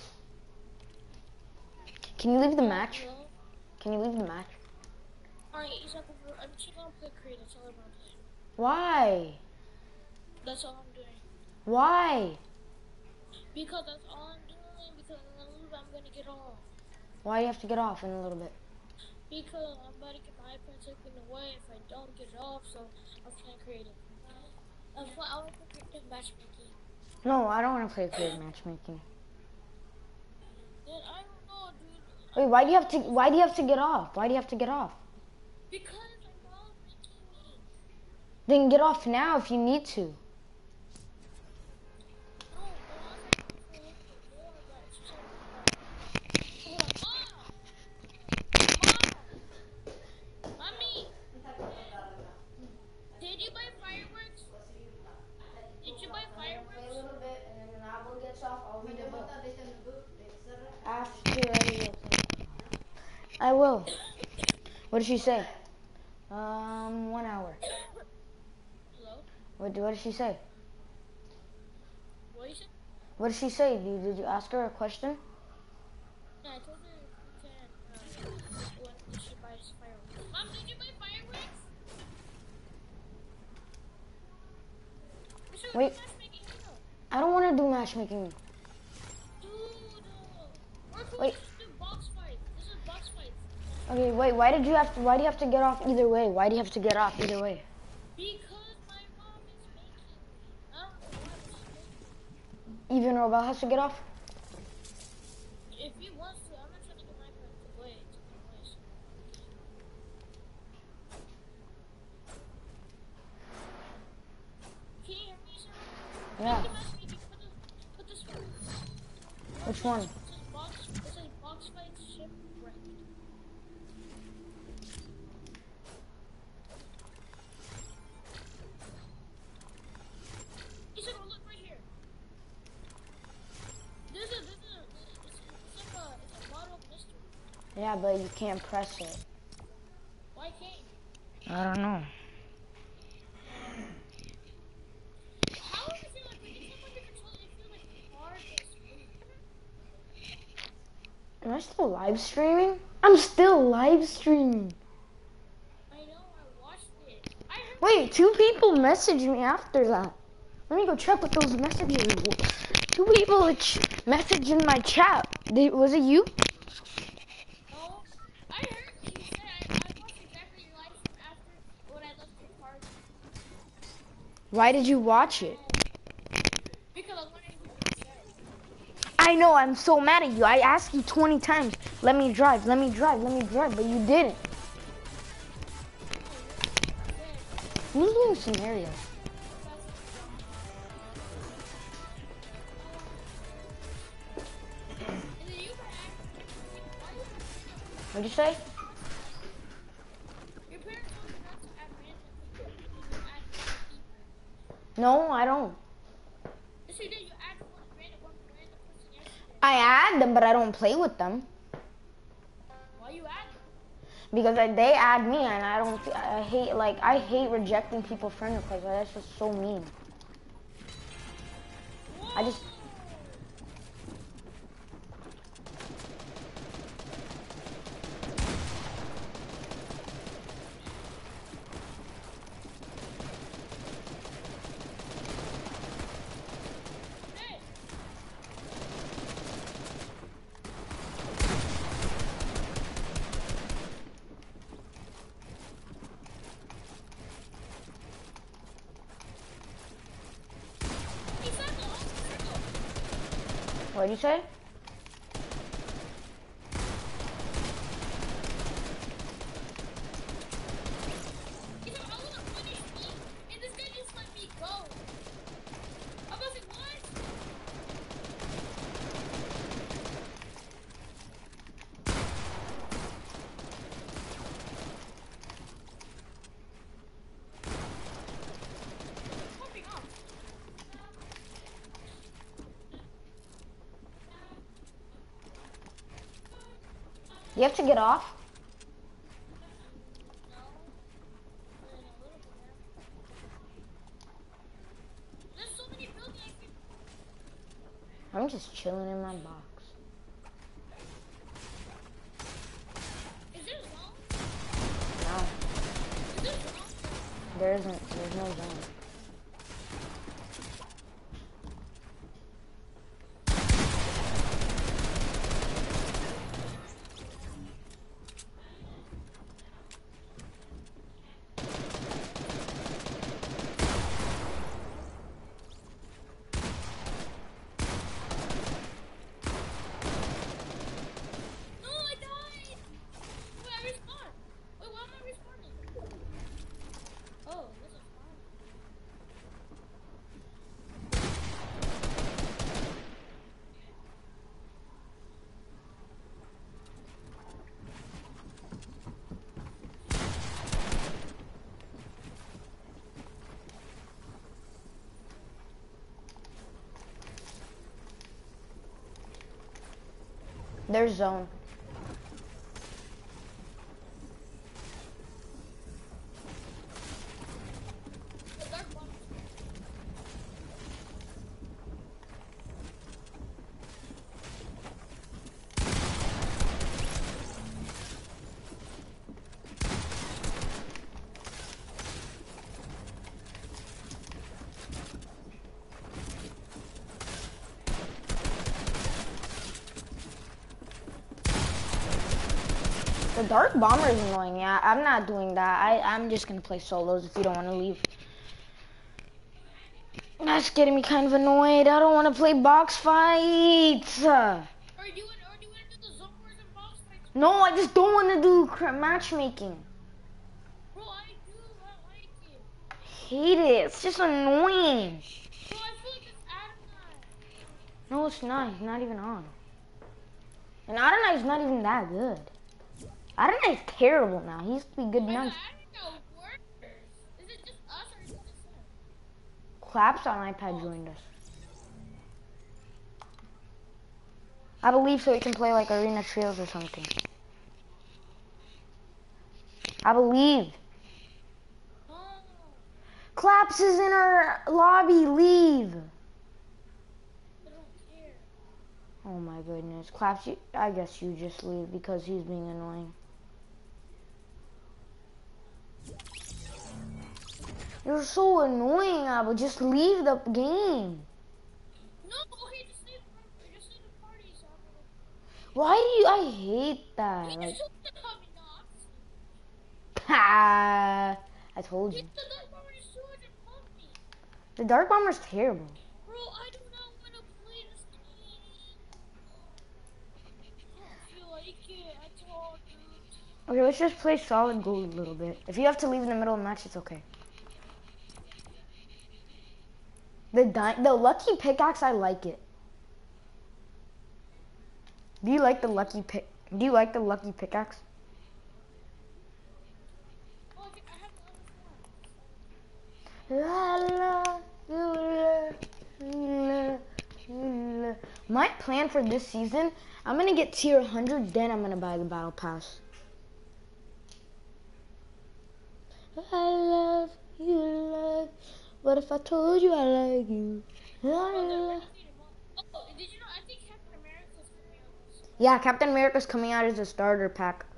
Can you leave the match? Hello? Can you leave the match? Alright, Isaac, I'm just gonna play Creed. That's all I'm gonna play. Why? That's all I'm doing. Why? Because that's all I'm doing. Because in a little bit I'm gonna get off. Why do you have to get off in a little bit? Because I'm about to get my iPad taken away if I don't get it off. So I'm playing creative. I want to play creative matchmaking. No, I don't want to play creative matchmaking. Then I don't know, dude. Wait, why do you have to? Why do you have to get off? Why do you have to get off? Because my mom's making me. Then get off now if you need to. No, but I was like, for a little bit more, but she's like, Mom! Mom! Mommy! Did you buy fireworks? Did you buy fireworks? A little bit, and then when Abel gets off, I'll read the book. After I will. I will. What did she say? Um, one hour. Hello? What, what did she say? What you said? What did she say? Did, did you ask her a question? Yeah, I told her we can, uh, when did she buy fireworks? Mom, did you buy fireworks? We should Wait. do matchmaking now. I don't want to do matchmaking. Dude, uh, or can Wait. we just do box fights? This is box fights. Okay, wait. Why did you have to? Why do you have to get off either way? Why do you have to get off either way? Because my mom is making me. I don't know why, but she's making me. Even Robel has to get off. If he wants to, I'm not trying to get my parents away. To the place. Can you hear me, sir? Yeah. Put the matchmaking, put the, put this one. Which one? It says box, it says box fights shipwrecked. He said, oh, look right here. This is, this is, it's, it's like a, it's a model of mystery. Yeah, but you can't press it. Why can't you? I don't know. How does it feel like when you tap on your controller, it feels like hard and smooth? Am I still live streaming? I'm still live streaming. I know, I watched it. I heard Wait, two people messaged me after that. Let me go check what those messages were. Two people ch- messaged in my chat. Did, was it you? no. I heard you said I, I watched exactly your live stream after when I left your party. Why did you watch it? Because I wanted to hear what you said. I know, I'm so mad at you. I asked you twenty times, let me drive, let me drive, let me drive, but you didn't. Who's doing scenarios? And then you were asking, why you What'd you say? Your parents told you not to add random people. You add random people. No, I don't. Yes, you did. You add one random, one random person yesterday. I add them, but I don't play with them. Why you add them? Because I, they add me and I don't, I hate, like, I hate rejecting people friend requests. That's just so mean. I just, Hey, he said the whole circle. what'd you say? He said, I want to finish me, and this guy just let me go. I was like, what? Popping off. You have to get off? No. But in a little bit now. There's so many buildings. I can... There isn't. There's no zone. No, I died! Wait, I respawned! Wait, why am I respawning? Oh, this is fine. There's zone. The dark bomb. The dark bomber is annoying. Yeah, I'm not doing that. I I'm just gonna play solos if you don't want to leave. That's getting me kind of annoyed. I don't want to play box fights. Or do you want, or do you want to do the zone wars and boss fights? No, I just don't want to do cra- matchmaking. Bro, I do, I like it. Hate it. It's just annoying. Bro, I feel like it's Adonai. No, it's not. He's not even on. And Adonai's not even that good. Adonai's terrible now. He used to be good Wait, now. I don't know worse. Is it just us or is it just him? Claps on iPad joined us. I believe so we can play like Arena Trios or something. I believe. Oh, Claps is in our lobby. Leave. I don't care. Oh my goodness. Claps, you, I guess you just leave because he's being annoying. You're so annoying, Abel. Just leave the game. No, okay, just leave, just leave the party, so Why do you? I hate that. He Like, just took the coming off. ha! I told He you. the dark bomber just two hundred pumped me. The Dark Bomber's terrible. Bro, I do not want to play this game. I don't feel like it at all, dude. Okay, let's just play solid gold a little bit. If you have to leave in the middle of the match, it's okay. The di the lucky pickaxe, I like it. Do you like the lucky pick? Do you like the lucky pickaxe? Oh, I think I have the other one. My plan for this season, I'm gonna get tier one hundred, then I'm gonna buy the battle pass. I love you, love. What if I told you I like you? I love- Oh, did you know? I think Captain America's coming out. Yeah, Captain America's coming out as a starter pack.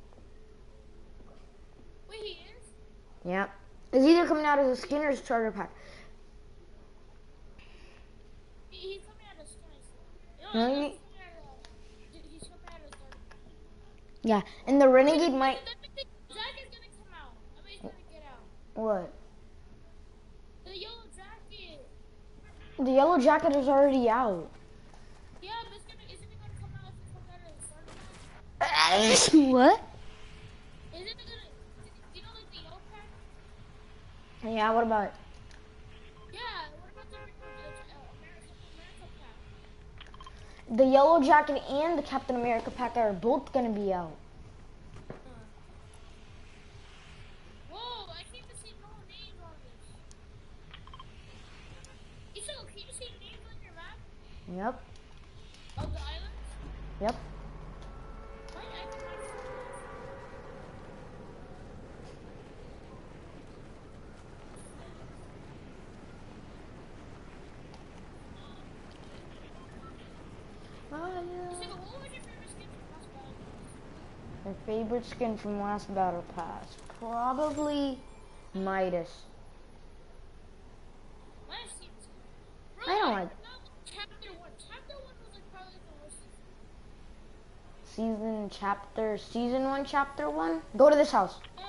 Wait, he is? Yep. It's either coming out as a skin or a starter pack. He, he's coming out of Skies. No, No, you- he's coming out of. He's coming out of Third. Yeah, and the Renegade might. Jack is gonna come out. I mean, he's gonna get out. What? The yellow jacket. The yellow jacket is already out. Yeah, but it's gonna, isn't it gonna come out if it comes out of the starter pack? What? Isn't it gonna? Do you know like the yellow pack? Yeah, what about it? Yeah. What about the, the uh, America, America pack? The yellow jacket and the Captain America pack are both gonna be out. Whoa! I can't even see no names on this. Isao, can you see names on your map Yep. of the islands? Yep. Why I cannot see this? Isao, what was your favorite skin from last battle? My favorite skin from last battle pass, probably Midas. Last season. Bro, I don't like no, chapter one. Chapter one was like probably the worst season. season chapter, season one, chapter one. Go to this house. Yeah.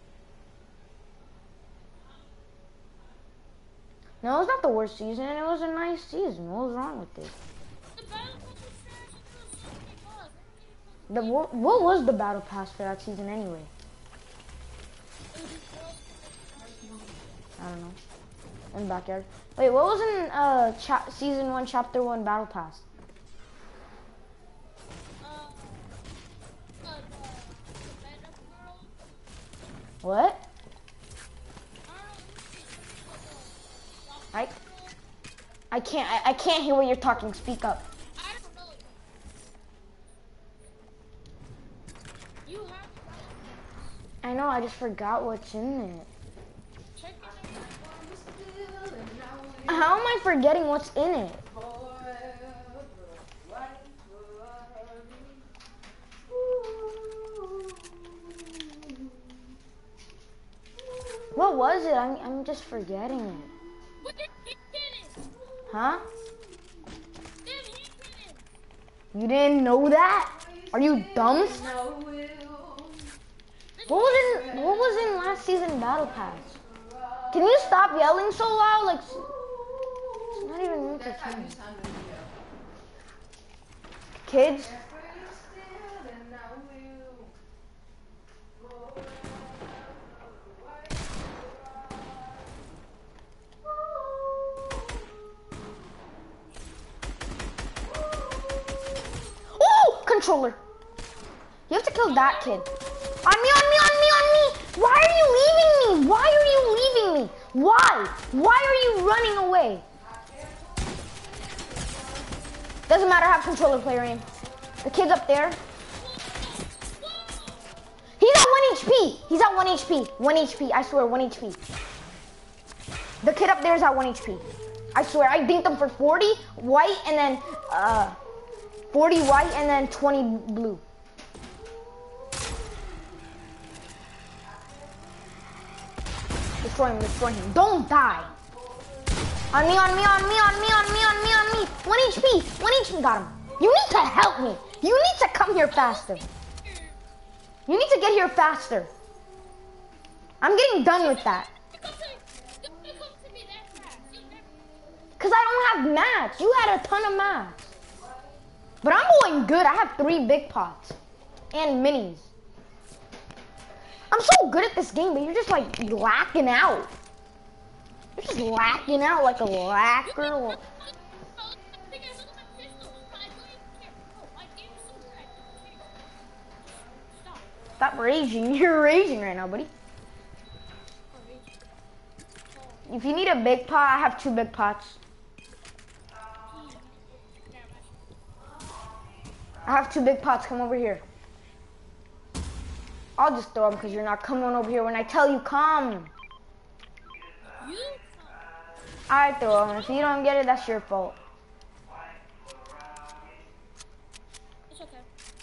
No, it was not the worst season. It was a nice season. What was wrong with it? The battle pass was trash and it was so many bugs. The what, what was the battle pass for that season anyway? It was just girls. I don't know. In the backyard. Wait, what was in uh cha season one, chapter one battle pass? Uh, uh, the, the bed up girl. What? I don't know. I I can't I, I can't hear what you're talking. Speak up. I don't know. You have the battle pass. I know. I just forgot what's in it. Check it out. How am I forgetting what's in it? What was it? I'm I'm just forgetting it. What did he get it? Huh? Did he get it? You didn't know that? Are you dumb? What was in what was in last season battle pass? Can you stop yelling so loud? Like it's not even entertaining. Kids, oh, controller. You have to kill that kid. On me, on me, on me, on me. Why are you leaving me? Why are you leaving me? Why? Why are you running away? Doesn't matter, I have controller player aim. The kid's up there. He's at one H P. He's at one H P. one H P. I swear, one H P. The kid up there is at one H P. I swear, I dinked him for forty white and then uh, forty white and then twenty blue. Destroy him, destroy him. Don't die. On me, on me, on me, on me, on me, on me, on me. one H P, one H P, got him. You need to help me. You need to come here faster. You need to get here faster. I'm getting done with that. Because I don't have mats. You had a ton of mats. But I'm going good. I have three big pots and minis. I'm so good at this game, but you're just like lacking out. You're just lacking out like a lacker. Stop raging. You're raging right now, buddy. If you need a big pot, I have two big pots. I have two big pots. Come over here. I'll just throw them because you're not coming over here when I tell you come. You I throw them. If you don't get it, that's your fault. It's okay.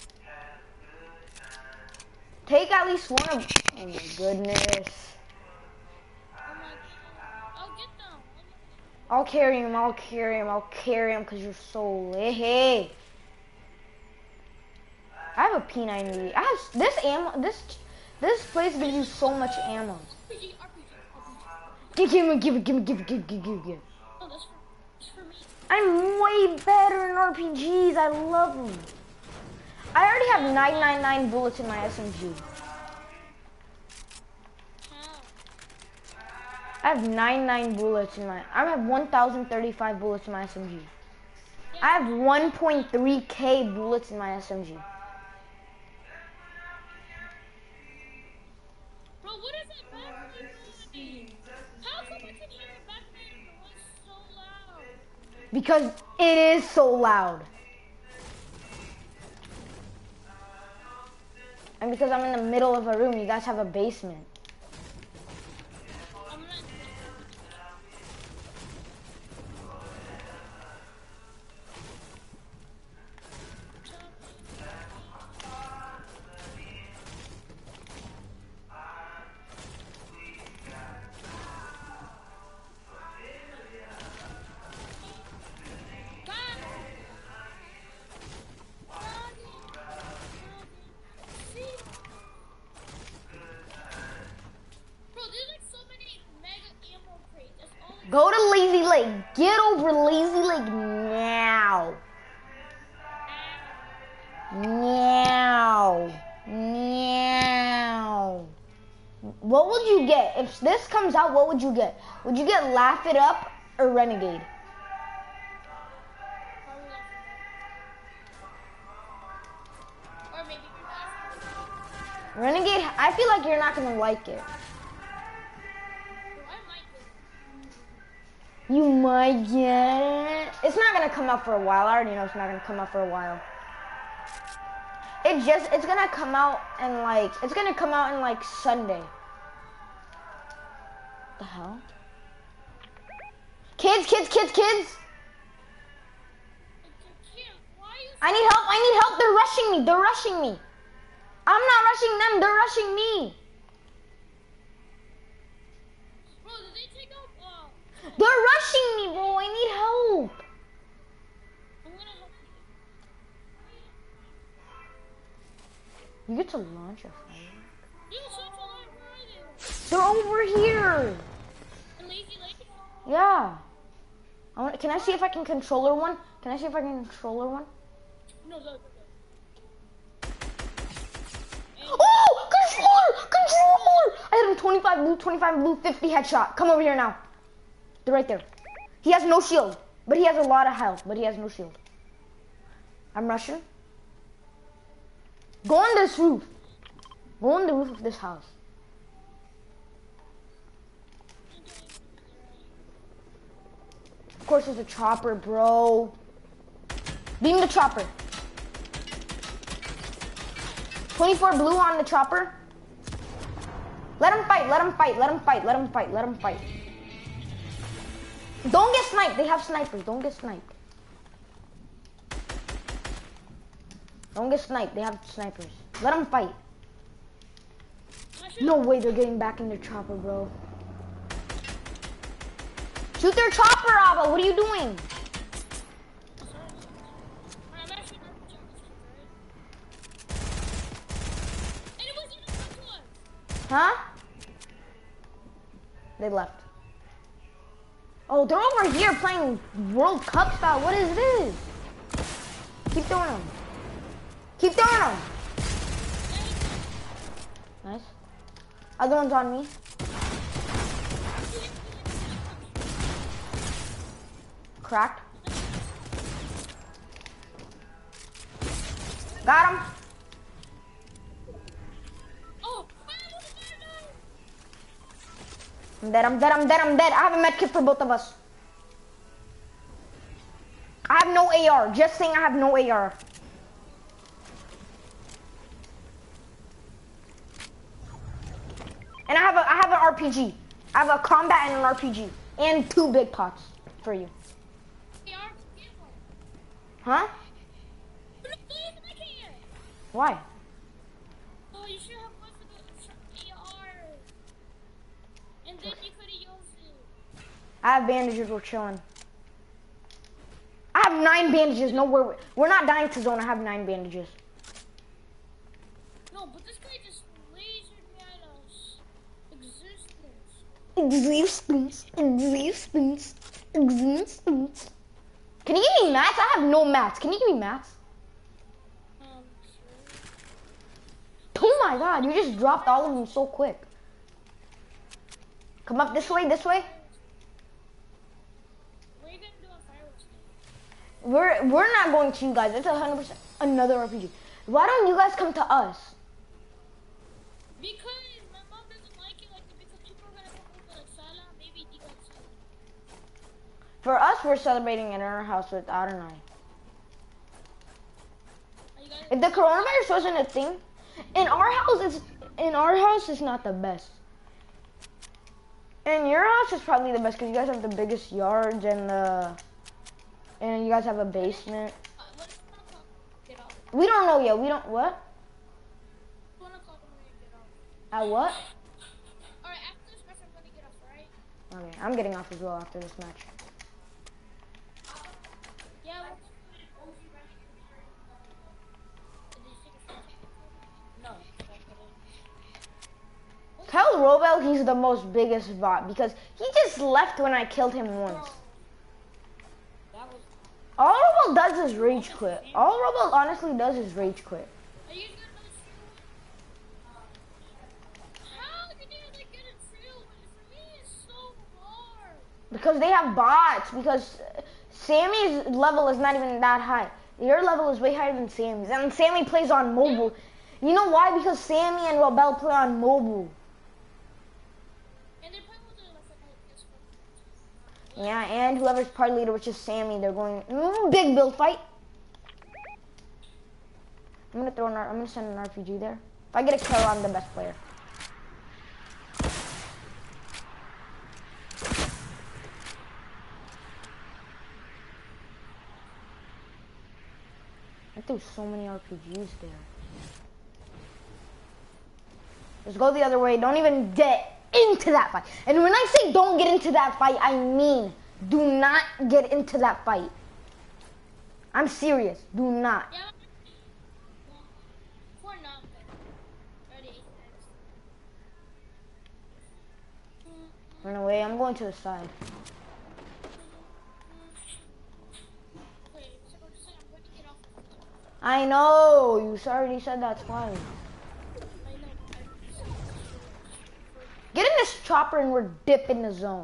Take at least one of. Oh my goodness. I'm like, I'll get them. I'll carry him. I'll carry him. I'll carry him because you're so lit. I have a P ninety. I have this ammo. This this place gives you so much ammo. R P G, R P G, R P G. Give, give me, give it, give me, give it, give it, give it, give it, give it. Oh, that's for, that's for me. I'm way better in R P Gs. I love them. I already have nine ninety-nine bullets in my S M G. How? I have ninety-nine bullets in my. I have one thousand thirty-five bullets in my S M G. I have one point three K bullets in my S M G. Bro, what is it back there? How come I can hear it back there? Bro, it's so loud. Because it is so loud. And because I'm in the middle of a room, you guys have a basement. I'm not. Lake. Get over Lazy Lake now. Now. Now. What would you get? If this comes out, what would you get? Would you get Laugh It Up or Renegade? Or maybe Renegade, I feel like you're not gonna like it. I might get it. You might get it. It's not gonna come out for a while. I already know it's not gonna come out for a while. It just, it's gonna come out in like, it's gonna come out in like Sunday. The hell? Kids, kids, kids, kids! I need help, I need help, they're rushing me, they're rushing me. I'm not rushing them, they're rushing me. Bro, did they take out, uh, They're rushing me, bro, I need help. I'm gonna help you. You get to launch a fire. You such a lot, where are they? They're over here. The Lazy Lake? Yeah. I want, can I see if I can controller one? Can I see if I can controller one? No, look, look. Oh, controller, controller! I hit him twenty-five blue, twenty-five blue, fifty headshot. Come over here now. They're right there. He has no shield, but he has a lot of health, but he has no shield. I'm rushing. Go on this roof. Go on the roof of this house. Of course, there's a chopper, bro. Beam the chopper. twenty-four blue on the chopper. Let him fight, let him fight, let him fight, let him fight, let him fight. Don't get sniped, they have snipers, don't get sniped. Don't get sniped, they have snipers. Let them fight. No way they're getting back in their chopper, bro. Shoot their chopper, Abba, what are you doing? Huh? They left. Oh, they're over here playing World Cup style. What is this? Keep throwing them. Keep throwing them. Nice. Other one's on me. Cracked. Got him. I'm dead, I'm dead, I'm dead, I'm dead. I have a med kit for both of us. I have no A R. Just saying I have no A R. And I have a I have an R P G. I have a combat and an R P G. And two big pots for you. Huh? Why? Oh, you should have one for the A R. And then you could have used it. I have bandages, we're chilling. I have nine bandages, no, we're, we're not dying to zone, I have nine bandages. No, but this guy just lasered me out of existence. Existence, existence, existence. Can you give me mats? I have no mats. Can you give me mats? Um, sure. Oh my god, you just dropped all of them so quick. Come up this way, this way. What are you gonna do on fireworks? We're we're not going to you guys. It's a hundred percent another R P G. Why don't you guys come to us? Because my mom doesn't like it, like because people are gonna come over like Sala, maybe you guys Sala. For us, we're celebrating in our house with Adonai. Are you guys? If the coronavirus wasn't a thing, in our house, it's in our house it's not the best. In your house is probably the best because you guys have the biggest yards and the and you guys have a basement. Uh, what if one o'clock get off? We don't know yet. We don't what? One o'clock I'm gonna get off. At what? Alright, after this match I'm gonna get off, alright? Okay, I'm getting off as well after this match. Yeah. Well, no. Tell Robel he's the most biggest bot because he just left when I killed him once. Robel does is rage quit. All Robel honestly does is rage quit. Are you gonna know the How did you like get a trail? For me, it's so hard. Because they have bots. Because Sammy's level is not even that high. Your level is way higher than Sammy's. And Sammy plays on mobile. You know why? Because Sammy and Robel play on mobile. And they're playing with the like, Yeah, and whoever's party leader, which is Sammy, they're going mm, big build fight. I'm gonna throw an. I'm gonna send an R P G there. If I get a kill, I'm the best player. I threw so many R P Gs there. Just go the other way. Don't even get into that fight. And when I say don't get into that fight, I mean do not get into that fight. I'm serious. Do not. Yeah. For now. Ready. Run away. I'm going to the side. Wait, so I'm going to get off. I know. You already said that twice. I know. Get in this chopper and we're dipping the zone.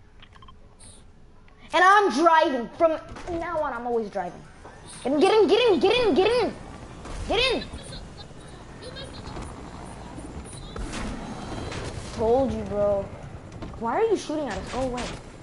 And I'm driving. From now on, I'm always driving. Get in, get in, get in, get in, get in. Get in. Told you, bro. Why are you shooting at us? Go away.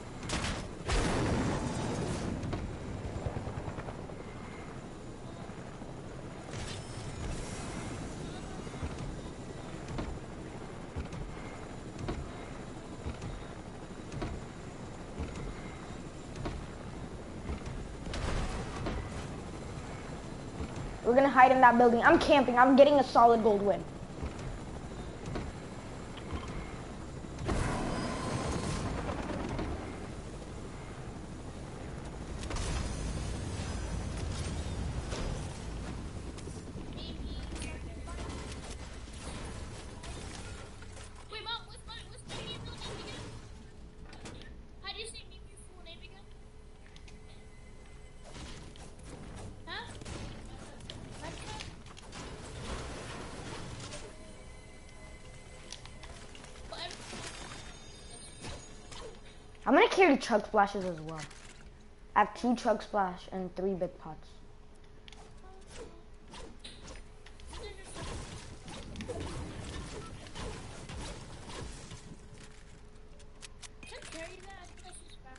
We're gonna hide in that building. I'm camping. I'm getting a solid gold win. Wait, Mom, what's my, what's my name again? How do you say Mimi's full name again? Huh? I'm gonna carry chug splashes as well. I have two chug splash and three big pots. Can I carry that? I think that's just fast.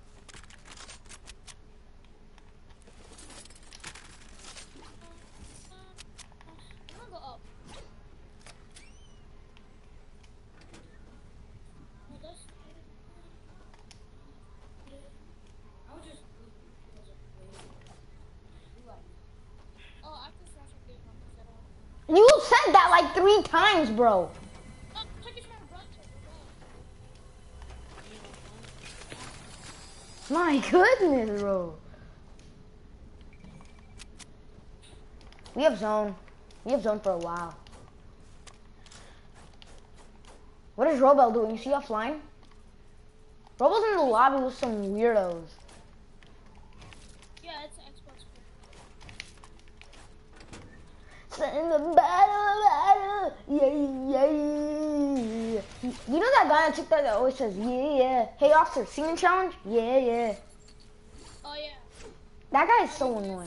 I'm gonna go up. Oh, that's... I was just... Oh, I can flash a game on this at all. You said that like three times, bro. Oh, check his brother. My goodness, bro. We have zone. We have zone for a while. What is Robel doing? You see offline? Robel's in the lobby with some weirdos. Yeah, it's an Xbox. In the battle, battle, yeah, yeah. You know that guy on TikTok that always says, yeah, yeah. Hey, officer, singing challenge? Yeah, yeah. Oh, yeah. That guy is so annoying.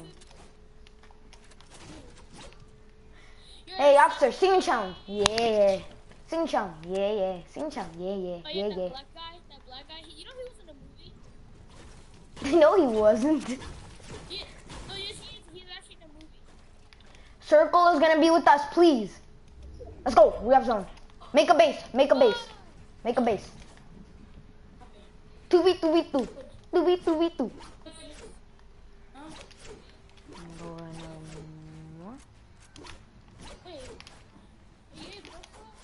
You're Hey, officer, singing challenge? Yeah. Singing challenge? Yeah, yeah. Singing challenge? Yeah, yeah, Oh, yeah, yeah, that yeah. black guy, that black guy, he, you know he was in a movie? No, he wasn't. Yeah, no, yes, he is, he's actually in a movie. Circle is gonna be with us, please. Let's go. We have zone. Make a base. Make a base. Make a base. two v two v two. two v two v two. Wait, yeah, bro.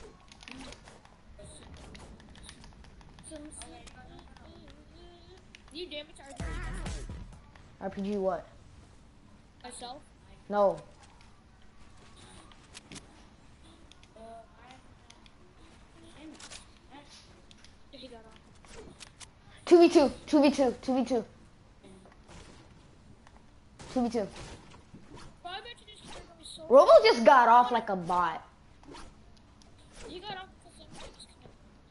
Some, do you damage R P G R P G what? myself? No. He got off. two v two. two v two. two v two. two v two. Bro, I bet you this kid gonna be so. Robo just got off like a bot. He got off because I'm disconnected.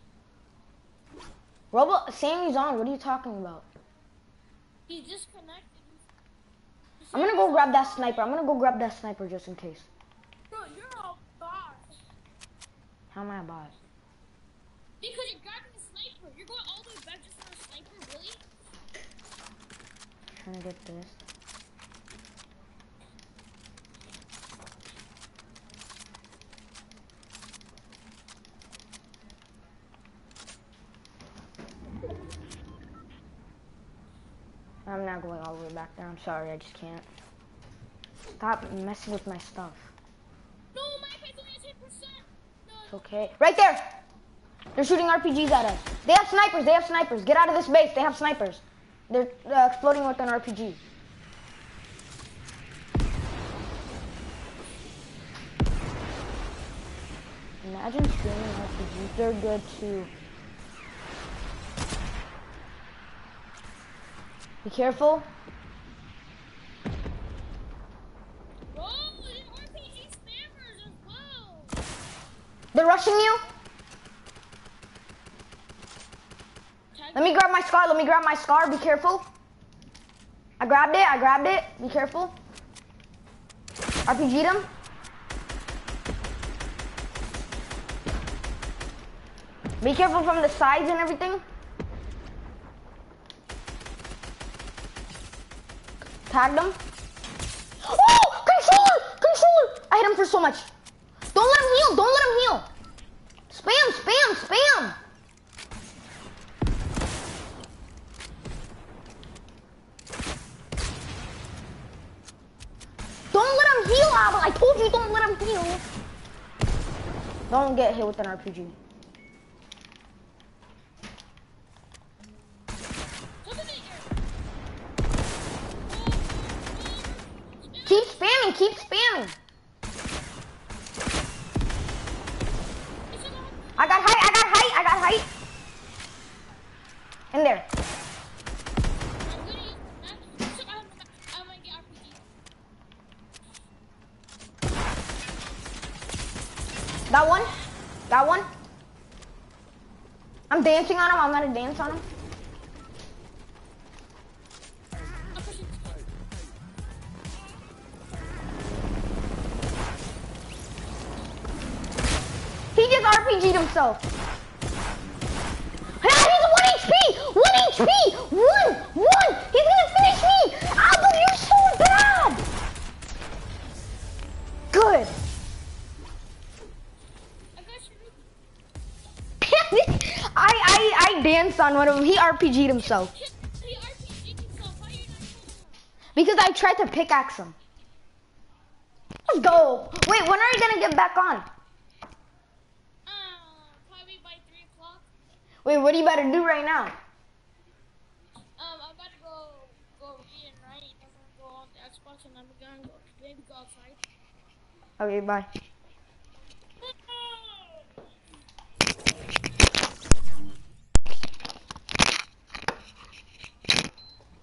Robo, Sammy's on. What are you talking about? He's disconnected. I'm gonna go grab that sniper. I'm gonna go grab that sniper just in case. Bro, you're a bot. How am I a bot? Because you're grabbing a sniper. You're going all the way back just for a sniper, really? Trying to get this. I'm not going all the way back there. I'm sorry, I just can't. Stop messing with my stuff. No, my pay's only ten percent. No, It's okay. Right there! They're shooting R P Gs at us. They have snipers, they have snipers. Get out of this base, they have snipers. They're uh, exploding with an R P G. Imagine streaming R P Gs. They're good too. Be careful. bro, they're R P G spammers as well. They're rushing you. Tag Let me grab my scar. Let me grab my scar. Be careful. I grabbed it. I grabbed it. Be careful. R P G'd him. Be careful from the sides and everything. Tagged him. Oh! Controller! Controller! I hit him for so much. Don't let him heal. Don't let him heal. Spam, spam, spam. Don't let him heal, Abel. I told you don't let him heal. Don't get hit with an R P G. Keep spamming, keep spamming. I got height, I got height, I got height. In there. Got one. Got one. I'm dancing on him. I'm gonna dance on him. He just R P G'd himself. Ah, he's one H P! One H P! One! One! He's gonna finish me! Alba, you're so bad! Good. I, I, I danced on one of them. He R P G'd himself. Because I tried to pickaxe him. Let's go. Wait, when are you gonna get back on? Wait, what are you about to do right now? Um, I'm about to go, go read and write. I'm gonna go on the Xbox and I'm gonna go, maybe go outside. Okay, bye.